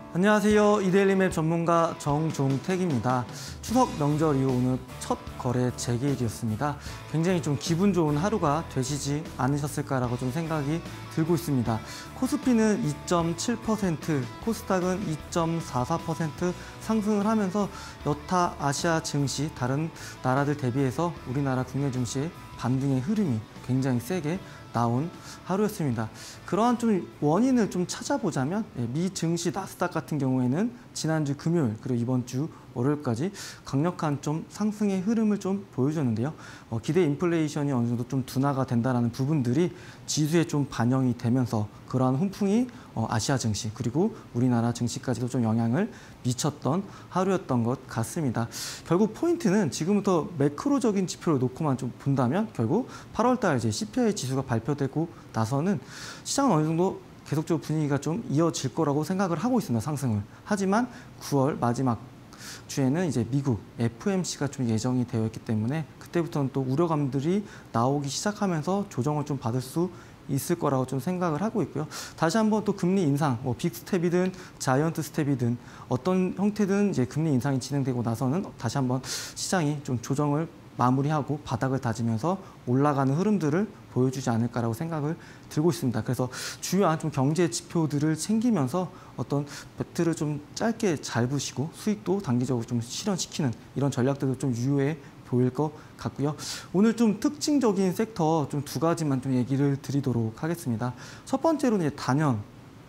안녕하세요. 이데일리맵 전문가 정종택입니다. 추석 명절 이후 오늘 첫 거래 재개일이었습니다. 굉장히 좀 기분 좋은 하루가 되시지 않으셨을까라고 좀 생각이 들고 있습니다. 코스피는 2.7%, 코스닥은 2.44% 상승을 하면서 여타 아시아 증시, 다른 나라들 대비해서 우리나라 국내 증시의 반등의 흐름이 굉장히 세게 나온 하루였습니다. 그러한 좀 원인을 좀 찾아보자면 미 증시 나스닥 같은 경우에는 지난주 금요일 그리고 이번 주 월요일까지 강력한 좀 상승의 흐름을 좀 보여줬는데요. 기대 인플레이션이 어느 정도 좀 둔화가 된다는 부분들이 지수에 좀 반영이 되면서 그러한 훈풍이 아시아 증시 그리고 우리나라 증시까지도 좀 영향을 미쳤던 하루였던 것 같습니다. 결국 포인트는 지금부터 매크로적인 지표를 놓고만 좀 본다면 결국 8월 달 이제 CPI 지수가 발표되고 나서는 시장은 어느 정도 계속적으로 분위기가 좀 이어질 거라고 생각을 하고 있습니다. 상승을. 하지만 9월 마지막 주에는 이제 미국 FOMC가 좀 예정이 되어 있기 때문에 그때부터는 또 우려감들이 나오기 시작하면서 조정을 좀 받을 수 있을 거라고 좀 생각을 하고 있고요. 다시 한번 또 금리 인상, 빅 스텝이든 자이언트 스텝이든 어떤 형태든 이제 금리 인상이 진행되고 나서는 다시 한번 시장이 좀 조정을 마무리하고 바닥을 다지면서 올라가는 흐름들을 보여주지 않을까라고 생각을 들고 있습니다. 그래서 주요한 좀 경제 지표들을 챙기면서 어떤 배트를 좀 짧게 잘 부시고 수익도 단기적으로 좀 실현시키는 이런 전략들도 좀 유효해 보일 것 같고요. 오늘 좀 특징적인 섹터 좀 두 가지만 좀 얘기를 드리도록 하겠습니다. 첫 번째로는 이제 단연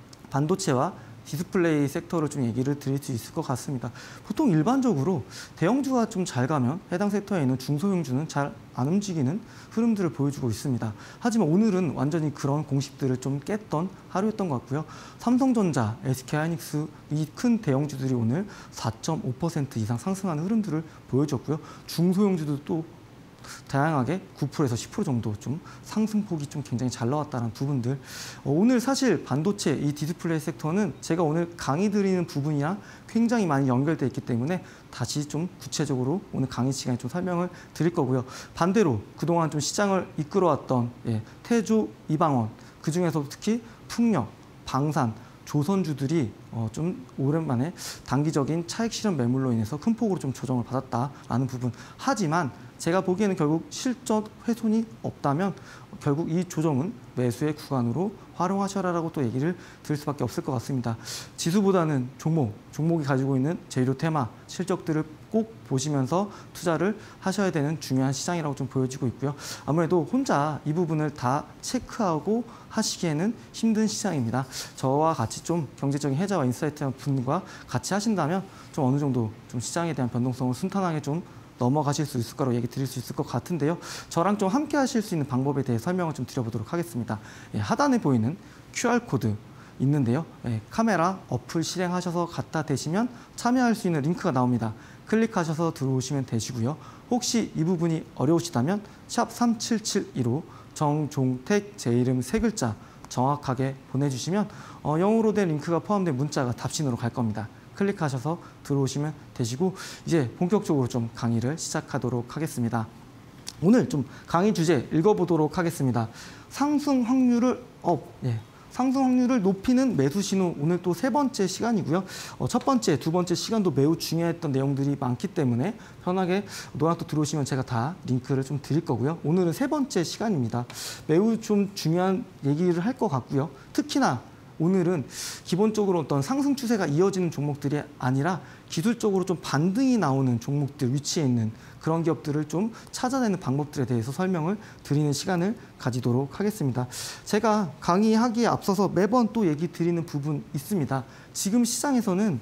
반도체와 디스플레이 섹터를 좀 얘기를 드릴 수 있을 것 같습니다. 보통 일반적으로 대형주가 좀 잘 가면 해당 섹터에 있는 중소형주는 잘 안 움직이는 흐름들을 보여주고 있습니다. 하지만 오늘은 완전히 그런 공식들을 좀 깼던 하루였던 것 같고요. 삼성전자, SK하이닉스 이 큰 대형주들이 오늘 4.5% 이상 상승하는 흐름들을 보여줬고요. 중소형주도 또 다양하게 9%에서 10% 정도 좀 상승폭이 좀 굉장히 잘 나왔다는 부분들. 오늘 사실 반도체 이 디스플레이 섹터는 제가 오늘 강의 드리는 부분이랑 굉장히 많이 연결돼 있기 때문에 다시 좀 구체적으로 오늘 강의 시간에 좀 설명을 드릴 거고요. 반대로 그동안 좀 시장을 이끌어왔던 태조, 이방원 그중에서 특히 풍력, 방산, 조선주들이 좀 오랜만에 단기적인 차익 실현 매물로 인해서 큰 폭으로 좀 조정을 받았다라는 부분. 하지만 제가 보기에는 결국 실적 훼손이 없다면 결국 이 조정은 매수의 구간으로 활용하셔라라고 또 얘기를 드릴 수밖에 없을 것 같습니다. 지수보다는 종목이 가지고 있는 재료 테마, 실적들을 꼭 보시면서 투자를 하셔야 되는 중요한 시장이라고 좀 보여지고 있고요. 아무래도 혼자 이 부분을 다 체크하고 하시기에는 힘든 시장입니다. 저와 같이 좀 경제적인 해자와 인사이트 분과 같이 하신다면 좀 어느 정도 좀 시장에 대한 변동성을 순탄하게 좀 넘어가실 수 있을 거라고 얘기 드릴 수 있을 것 같은데요. 저랑 좀 함께 하실 수 있는 방법에 대해 설명을 좀 드려보도록 하겠습니다. 하단에 보이는 QR코드 있는데요. 카메라 어플 실행하셔서 갖다 대시면 참여할 수 있는 링크가 나옵니다. 클릭하셔서 들어오시면 되시고요. 혹시 이 부분이 어려우시다면 샵 3772로 정종택 제 이름 3글자 정확하게 보내주시면 영어로 된 링크가 포함된 문자가 답신으로 갈 겁니다. 클릭하셔서 들어오시면 되시고 이제 본격적으로 좀 강의를 시작하도록 하겠습니다. 오늘 좀 강의 주제 읽어보도록 하겠습니다. 상승 확률을 상승 확률을 높이는 매수 신호 오늘 또 세 번째 시간이고요. 첫 번째, 두 번째 시간도 매우 중요했던 내용들이 많기 때문에 편하게 노란톡 들어오시면 제가 다 링크를 좀 드릴 거고요. 오늘은 세 번째 시간입니다. 매우 좀 중요한 얘기를 할 것 같고요. 특히나 오늘은 기본적으로 어떤 상승 추세가 이어지는 종목들이 아니라 기술적으로 좀 반등이 나오는 종목들 위치에 있는 그런 기업들을 좀 찾아내는 방법들에 대해서 설명을 드리는 시간을 가지도록 하겠습니다. 제가 강의하기에 앞서서 매번 또 얘기 드리는 부분 있습니다. 지금 시장에서는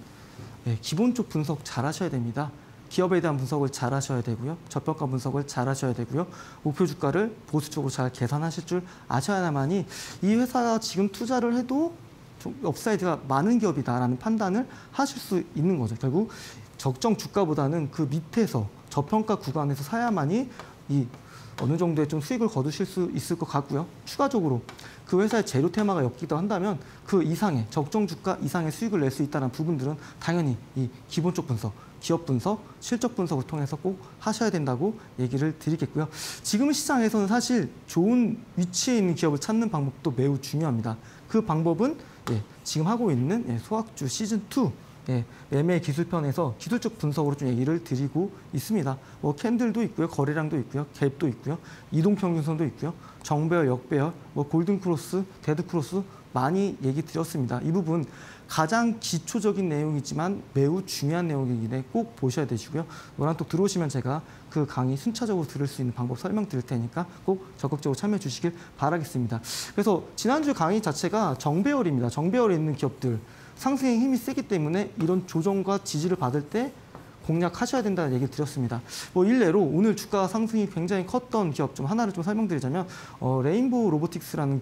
기본적 분석 잘 하셔야 됩니다. 기업에 대한 분석을 잘 하셔야 되고요. 저평가 분석을 잘 하셔야 되고요. 목표 주가를 보수적으로 잘 계산하실 줄 아셔야만이 이 회사가 지금 투자를 해도 좀 업사이드가 많은 기업이다라는 판단을 하실 수 있는 거죠. 결국 적정 주가보다는 그 밑에서 저평가 구간에서 사야만이 이 어느 정도의 좀 수익을 거두실 수 있을 것 같고요. 추가적으로 그 회사의 재료 테마가 엮이기도 한다면 그 이상의 적정 주가 이상의 수익을 낼 수 있다는 부분들은 당연히 이 기본적 분석 기업 분석, 실적 분석을 통해서 꼭 하셔야 된다고 얘기를 드리겠고요. 지금 시장에서는 사실 좋은 위치에 있는 기업을 찾는 방법도 매우 중요합니다. 그 방법은 지금 하고 있는 소학주 시즌2 매매 기술편에서 기술적 분석으로 좀 얘기를 드리고 있습니다. 뭐 캔들도 있고요, 거래량도 있고요, 갭도 있고요, 이동평균선도 있고요, 정배열, 역배열, 뭐 골든크로스, 데드크로스 많이 얘기 드렸습니다. 이 부분 가장 기초적인 내용이지만 매우 중요한 내용이기 때문에 꼭 보셔야 되시고요. 노란톡 들어오시면 제가 그 강의 순차적으로 들을 수 있는 방법 설명드릴 테니까 꼭 적극적으로 참여해 주시길 바라겠습니다. 그래서 지난주 강의 자체가 정배열입니다. 정배열에 있는 기업들 상승의 힘이 세기 때문에 이런 조정과 지지를 받을 때 공략하셔야 된다는 얘기를 드렸습니다. 뭐 일례로 오늘 주가 상승이 굉장히 컸던 기업 좀 하나를 좀 설명드리자면 레인보우 로보틱스라는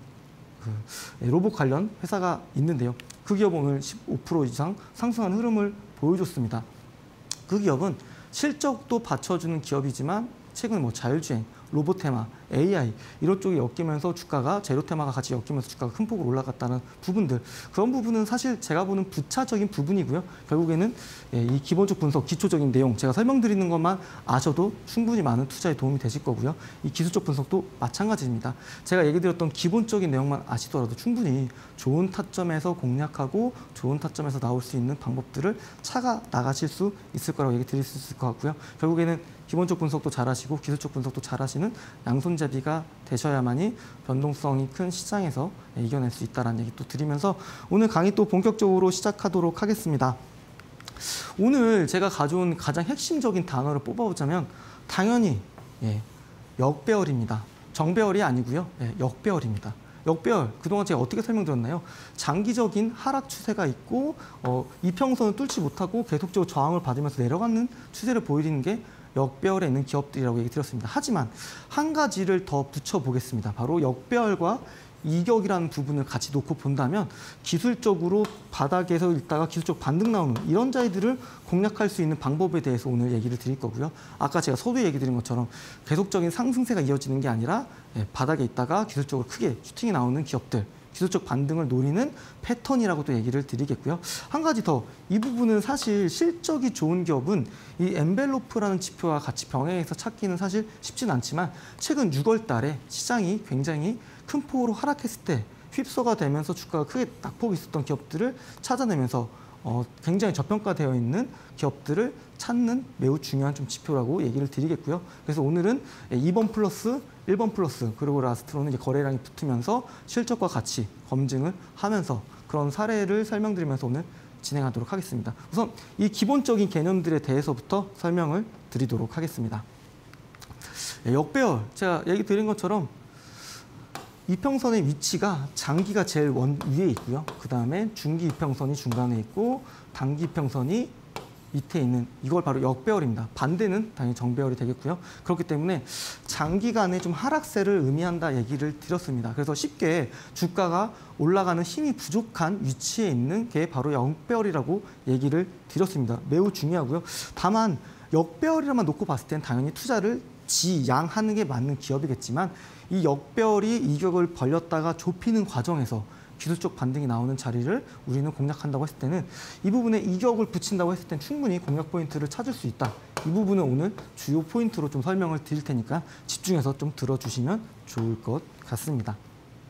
로봇 관련 회사가 있는데요. 그 기업은 오늘 15% 이상 상승한 흐름을 보여줬습니다. 그 기업은 실적도 받쳐주는 기업이지만 최근 뭐 자율주행, 로봇테마, AI 이런 쪽이 엮이면서 주가가 제로테마가 같이 엮이면서 주가가 큰 폭으로 올라갔다는 부분들, 그런 부분은 사실 제가 보는 부차적인 부분이고요. 결국에는 이 기본적 분석, 기초적인 내용 제가 설명드리는 것만 아셔도 충분히 많은 투자에 도움이 되실 거고요. 이 기술적 분석도 마찬가지입니다. 제가 얘기 드렸던 기본적인 내용만 아시더라도 충분히 좋은 타점에서 공략하고 좋은 타점에서 나올 수 있는 방법들을 찾아 나가실 수 있을 거라고 얘기 드릴 수 있을 것 같고요. 결국에는 기본적 분석도 잘하시고 기술적 분석도 잘하시는 양손잡이가 되셔야만이 변동성이 큰 시장에서 이겨낼 수 있다는 얘기 또 드리면서 오늘 강의 또 본격적으로 시작하도록 하겠습니다. 오늘 제가 가져온 가장 핵심적인 단어를 뽑아보자면 당연히 역배열입니다. 정배열이 아니고요. 역배열입니다. 역배열, 그동안 제가 어떻게 설명드렸나요? 장기적인 하락 추세가 있고 이평선을 뚫지 못하고 계속적으로 저항을 받으면서 내려가는 추세를 보이는 게 역배열에 있는 기업들이라고 얘기 드렸습니다. 하지만 한 가지를 더 붙여보겠습니다. 바로 역배열과 이격이라는 부분을 같이 놓고 본다면 기술적으로 바닥에서 있다가 기술적 반등 나오는 이런 자리들을 공략할 수 있는 방법에 대해서 오늘 얘기를 드릴 거고요. 아까 제가 서두에 얘기 드린 것처럼 계속적인 상승세가 이어지는 게 아니라 바닥에 있다가 기술적으로 크게 슈팅이 나오는 기업들, 기술적 반등을 노리는 패턴이라고도 얘기를 드리겠고요. 한 가지 더, 이 부분은 사실 실적이 좋은 기업은 이 엔벨로프라는 지표와 같이 병행해서 찾기는 사실 쉽진 않지만 최근 6월 달에 시장이 굉장히 큰 폭으로 하락했을 때 휩써가 되면서 주가가 크게 낙폭이 있었던 기업들을 찾아내면서 굉장히 저평가되어 있는 기업들을 찾는 매우 중요한 좀 지표라고 얘기를 드리겠고요. 그래서 오늘은 2번 플러스 1번 플러스 그리고 라스트로는 이제 거래량이 붙으면서 실적과 같이 검증을 하면서 그런 사례를 설명드리면서 오늘 진행하도록 하겠습니다. 우선 이 기본적인 개념들에 대해서부터 설명을 드리도록 하겠습니다. 역배열, 제가 얘기 드린 것처럼 이평선의 위치가 장기가 제일 위에 있고요. 그 다음에 중기 이평선이 중간에 있고 단기 이평선이 밑에 있는 이걸 바로 역배열입니다. 반대는 당연히 정배열이 되겠고요. 그렇기 때문에 장기간의 좀 하락세를 의미한다 얘기를 드렸습니다. 그래서 쉽게 주가가 올라가는 힘이 부족한 위치에 있는 게 바로 역배열이라고 얘기를 드렸습니다. 매우 중요하고요. 다만 역배열이라만 놓고 봤을 땐 당연히 투자를 지양하는 게 맞는 기업이겠지만 이 역배열이 이격을 벌렸다가 좁히는 과정에서 기술적 반등이 나오는 자리를 우리는 공략한다고 했을 때는 이 부분에 이격을 붙인다고 했을 땐 충분히 공략 포인트를 찾을 수 있다. 이 부분은 오늘 주요 포인트로 좀 설명을 드릴 테니까 집중해서 좀 들어주시면 좋을 것 같습니다.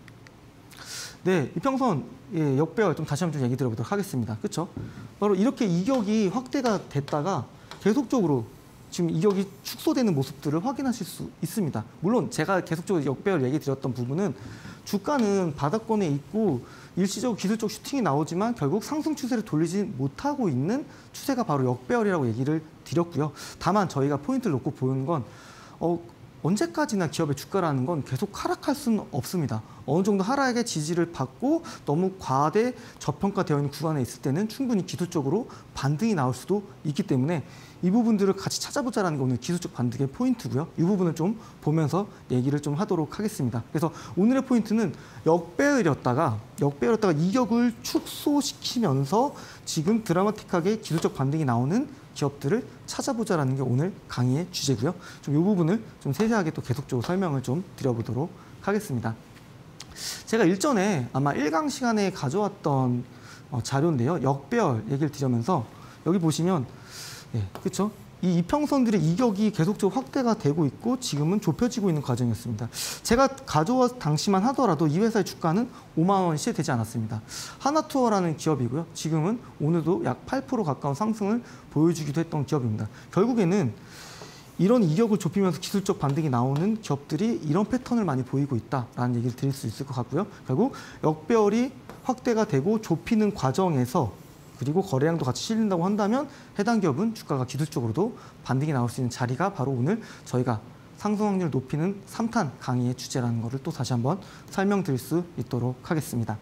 네, 이평선 역배열 좀 다시 한번 좀 얘기 드려보도록 하겠습니다. 그렇죠? 바로 이렇게 이격이 확대가 됐다가 계속적으로 지금 이격이 축소되는 모습들을 확인하실 수 있습니다. 물론 제가 계속적으로 역배열 얘기 드렸던 부분은 주가는 바닥권에 있고 일시적으로 기술적 슈팅이 나오지만 결국 상승 추세를 돌리지 못하고 있는 추세가 바로 역배열이라고 얘기를 드렸고요. 다만 저희가 포인트를 놓고 보는 건 언제까지나 기업의 주가라는 건 계속 하락할 수는 없습니다. 어느 정도 하락의 지지를 받고 너무 과대 저평가되어 있는 구간에 있을 때는 충분히 기술적으로 반등이 나올 수도 있기 때문에 이 부분들을 같이 찾아보자라는 게 오늘 기술적 반등의 포인트고요. 이 부분을 좀 보면서 얘기를 좀 하도록 하겠습니다. 그래서 오늘의 포인트는 역배열이었다가 이격을 축소시키면서 지금 드라마틱하게 기술적 반등이 나오는 기업들을 찾아보자라는 게 오늘 강의의 주제고요. 좀 이 부분을 좀 세세하게 또 계속적으로 설명을 좀 드려보도록 하겠습니다. 제가 일전에 아마 1강 시간에 가져왔던 자료인데요. 역배열 얘기를 드리면서 여기 보시면 예, 그렇죠? 이 이평선들의 이격이 계속적으로 확대가 되고 있고 지금은 좁혀지고 있는 과정이었습니다. 제가 가져와 당시만 하더라도 이 회사의 주가는 5만 원 시세되지 않았습니다. 하나투어라는 기업이고요. 지금은 오늘도 약 8% 가까운 상승을 보여주기도 했던 기업입니다. 결국에는 이런 이격을 좁히면서 기술적 반등이 나오는 기업들이 이런 패턴을 많이 보이고 있다라는 얘기를 드릴 수 있을 것 같고요. 결국 역배열이 확대가 되고 좁히는 과정에서 그리고 거래량도 같이 실린다고 한다면 해당 기업은 주가가 기술적으로도 반등이 나올 수 있는 자리가 바로 오늘 저희가 상승 확률을 높이는 3탄 강의의 주제라는 것을 또 다시 한번 설명드릴 수 있도록 하겠습니다.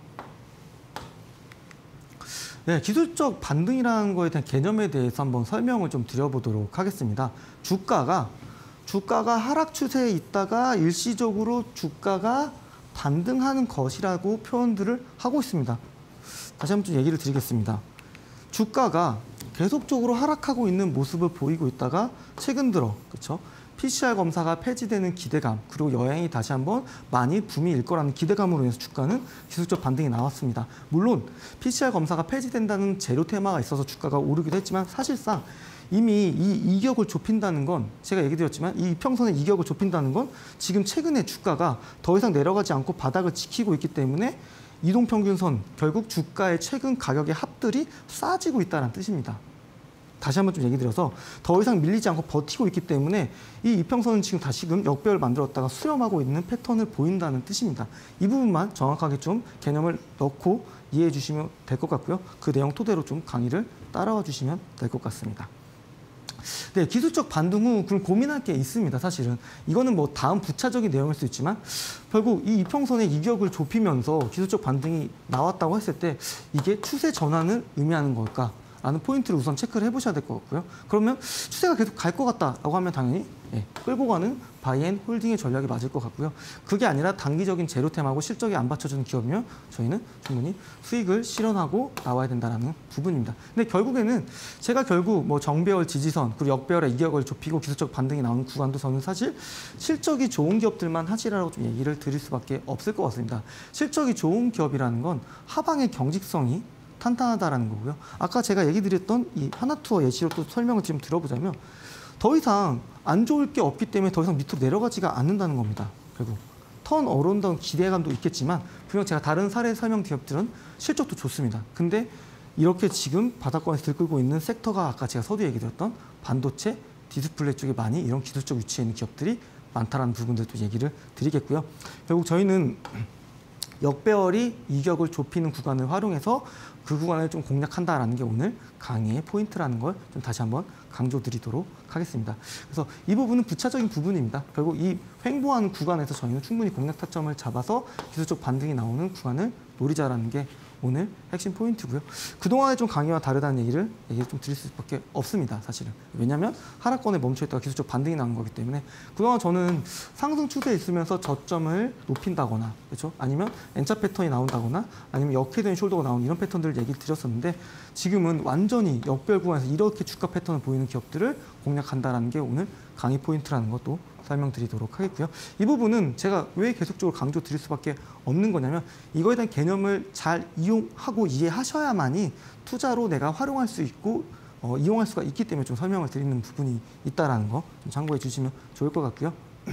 네, 기술적 반등이라는 거에 대한 개념에 대해서 한번 설명을 좀 드려보도록 하겠습니다. 주가가 하락 추세에 있다가 일시적으로 주가가 반등하는 것이라고 표현들을 하고 있습니다. 다시 한번 좀 얘기를 드리겠습니다. 주가가 계속적으로 하락하고 있는 모습을 보이고 있다가 최근 들어 그렇죠? PCR 검사가 폐지되는 기대감 그리고 여행이 다시 한번 많이 붐이 일 거라는 기대감으로 인해서 주가는 기술적 반등이 나왔습니다. 물론 PCR 검사가 폐지된다는 재료 테마가 있어서 주가가 오르기도 했지만 사실상 이미 이 이격을 좁힌다는 건 제가 얘기 드렸지만 이 이평선의 이격을 좁힌다는 건 지금 최근에 주가가 더 이상 내려가지 않고 바닥을 지키고 있기 때문에 이동평균선, 결국 주가의 최근 가격의 합들이 싸지고 있다는 뜻입니다. 다시 한번 좀 얘기 드려서 더 이상 밀리지 않고 버티고 있기 때문에 이 이평선은 지금 다시금 역배열 만들었다가 수렴하고 있는 패턴을 보인다는 뜻입니다. 이 부분만 정확하게 좀 개념을 넣고 이해해 주시면 될 것 같고요. 그 내용 토대로 좀 강의를 따라와 주시면 될 것 같습니다. 네, 기술적 반등 후 그럼 고민할 게 있습니다. 사실은 이거는 뭐 다음 부차적인 내용일 수 있지만 결국 이 이평선의 이격을 좁히면서 기술적 반등이 나왔다고 했을 때 이게 추세 전환을 의미하는 걸까? 라는 포인트를 우선 체크를 해보셔야 될 것 같고요. 그러면 추세가 계속 갈 것 같다라고 하면 당연히 끌고 가는 바이앤 홀딩의 전략이 맞을 것 같고요. 그게 아니라 단기적인 제로템하고 실적이 안 받쳐주는 기업이면 저희는 충분히 수익을 실현하고 나와야 된다는 부분입니다. 근데 결국에는 제가 결국 뭐 정배열 지지선 그리고 역배열의 이격을 좁히고 기술적 반등이 나오는 구간도 저는 사실 실적이 좋은 기업들만 하시라고 좀 얘기를 드릴 수밖에 없을 것 같습니다. 실적이 좋은 기업이라는 건 하방의 경직성이 탄탄하다라는 거고요. 아까 제가 얘기 드렸던 이 하나투어 예시로 또 설명을 좀 들어보자면 더 이상 안 좋을 게 없기 때문에 더 이상 밑으로 내려가지가 않는다는 겁니다. 결국 턴 어라운드 기대감도 있겠지만 분명 제가 다른 사례 설명 기업들은 실적도 좋습니다. 근데 이렇게 지금 바닥권에서 들끓고 있는 섹터가 아까 제가 서두에 얘기 드렸던 반도체, 디스플레이 쪽에 많이 이런 기술적 위치에 있는 기업들이 많다라는 부분들도 얘기를 드리겠고요. 결국 저희는 역배열이 이격을 좁히는 구간을 활용해서 그 구간을 좀 공략한다라는 게 오늘 강의의 포인트라는 걸 좀 다시 한번 강조드리도록 하겠습니다. 그래서 이 부분은 부차적인 부분입니다. 결국 이 횡보하는 구간에서 저희는 충분히 공략 타점을 잡아서 기술적 반등이 나오는 구간을 노리자라는 게 오늘 핵심 포인트고요. 그동안의 좀 강의와 다르다는 얘기를 좀 드릴 수밖에 없습니다. 사실은. 왜냐하면 하락권에 멈춰있다가 기술적 반등이 나온 거기 때문에 그동안 저는 상승 추세에 있으면서 저점을 높인다거나 그렇죠? 아니면 N자 패턴이 나온다거나 아니면 역회전이 숄더가 나오는 이런 패턴들을 얘기를 드렸었는데 지금은 완전히 역별 구간에서 이렇게 주가 패턴을 보이는 기업들을 공략한다는 게 오늘 강의 포인트라는 것도 설명드리도록 하겠고요. 이 부분은 제가 왜 계속적으로 강조드릴 수밖에 없는 거냐면 이거에 대한 개념을 잘 이용하고 이해하셔야만이 투자로 내가 활용할 수 있고 이용할 수가 있기 때문에 좀 설명을 드리는 부분이 있다는 거 좀 참고해 주시면 좋을 것 같고요.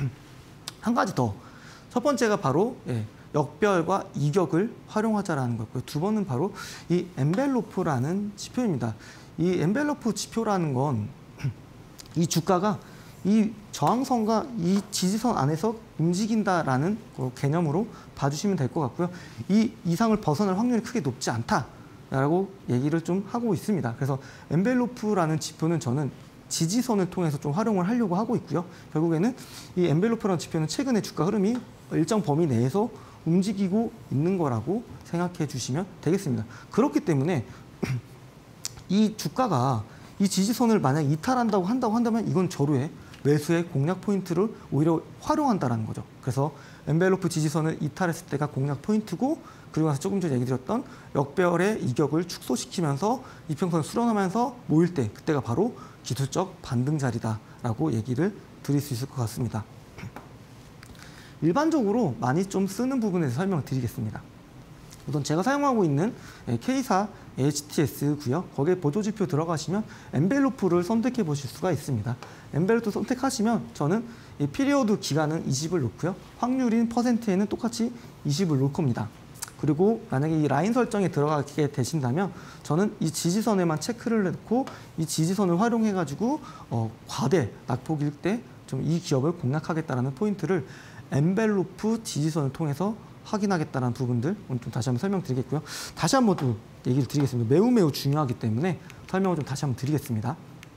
한 가지 더. 첫 번째가 바로 역별과 이격을 활용하자라는 거고요. 두 번은 바로 이 엔벨로프라는 지표입니다. 이 엔벨로프 지표라는 건 이 주가가 이 저항선과 이 지지선 안에서 움직인다라는 개념으로 봐주시면 될 것 같고요. 이 이상을 벗어날 확률이 크게 높지 않다라고 얘기를 좀 하고 있습니다. 그래서 엔벨로프라는 지표는 저는 지지선을 통해서 좀 활용을 하려고 하고 있고요. 결국에는 이 엔벨로프라는 지표는 최근에 주가 흐름이 일정 범위 내에서 움직이고 있는 거라고 생각해 주시면 되겠습니다. 그렇기 때문에 이 주가가 이 지지선을 만약 이탈한다고 한다면 이건 저로의 매수의 공략 포인트를 오히려 활용한다는 거죠. 그래서 엔벨로프 지지선을 이탈했을 때가 공략 포인트고 그리고 나서 조금 전에 얘기 드렸던 역배열의 이격을 축소시키면서 이평선을 수렴하면서 모일 때 그때가 바로 기술적 반등 자리다라고 얘기를 드릴 수 있을 것 같습니다. 일반적으로 많이 좀 쓰는 부분에서 설명을 드리겠습니다. 우선 제가 사용하고 있는 K사 HTS고요. 거기에 보조지표 들어가시면 엔벨로프를 선택해 보실 수가 있습니다. 엔벨로프 선택하시면 저는 이 피리어드 기간은 20을 놓고요. 확률인 퍼센트에는 똑같이 20을 놓을 겁니다. 그리고 만약에 이 라인 설정에 들어가게 되신다면 저는 이 지지선에만 체크를 넣고 이 지지선을 활용해가지고 과대 낙폭일 때 좀 이 기업을 공략하겠다라는 포인트를 엔벨로프 지지선을 통해서 확인하겠다는 부분들 오늘 좀 다시 한번 설명드리겠고요. 다시 한번 또 얘기를 드리겠습니다. 매우 중요하기 때문에 설명을 좀 다시 한번 드리겠습니다.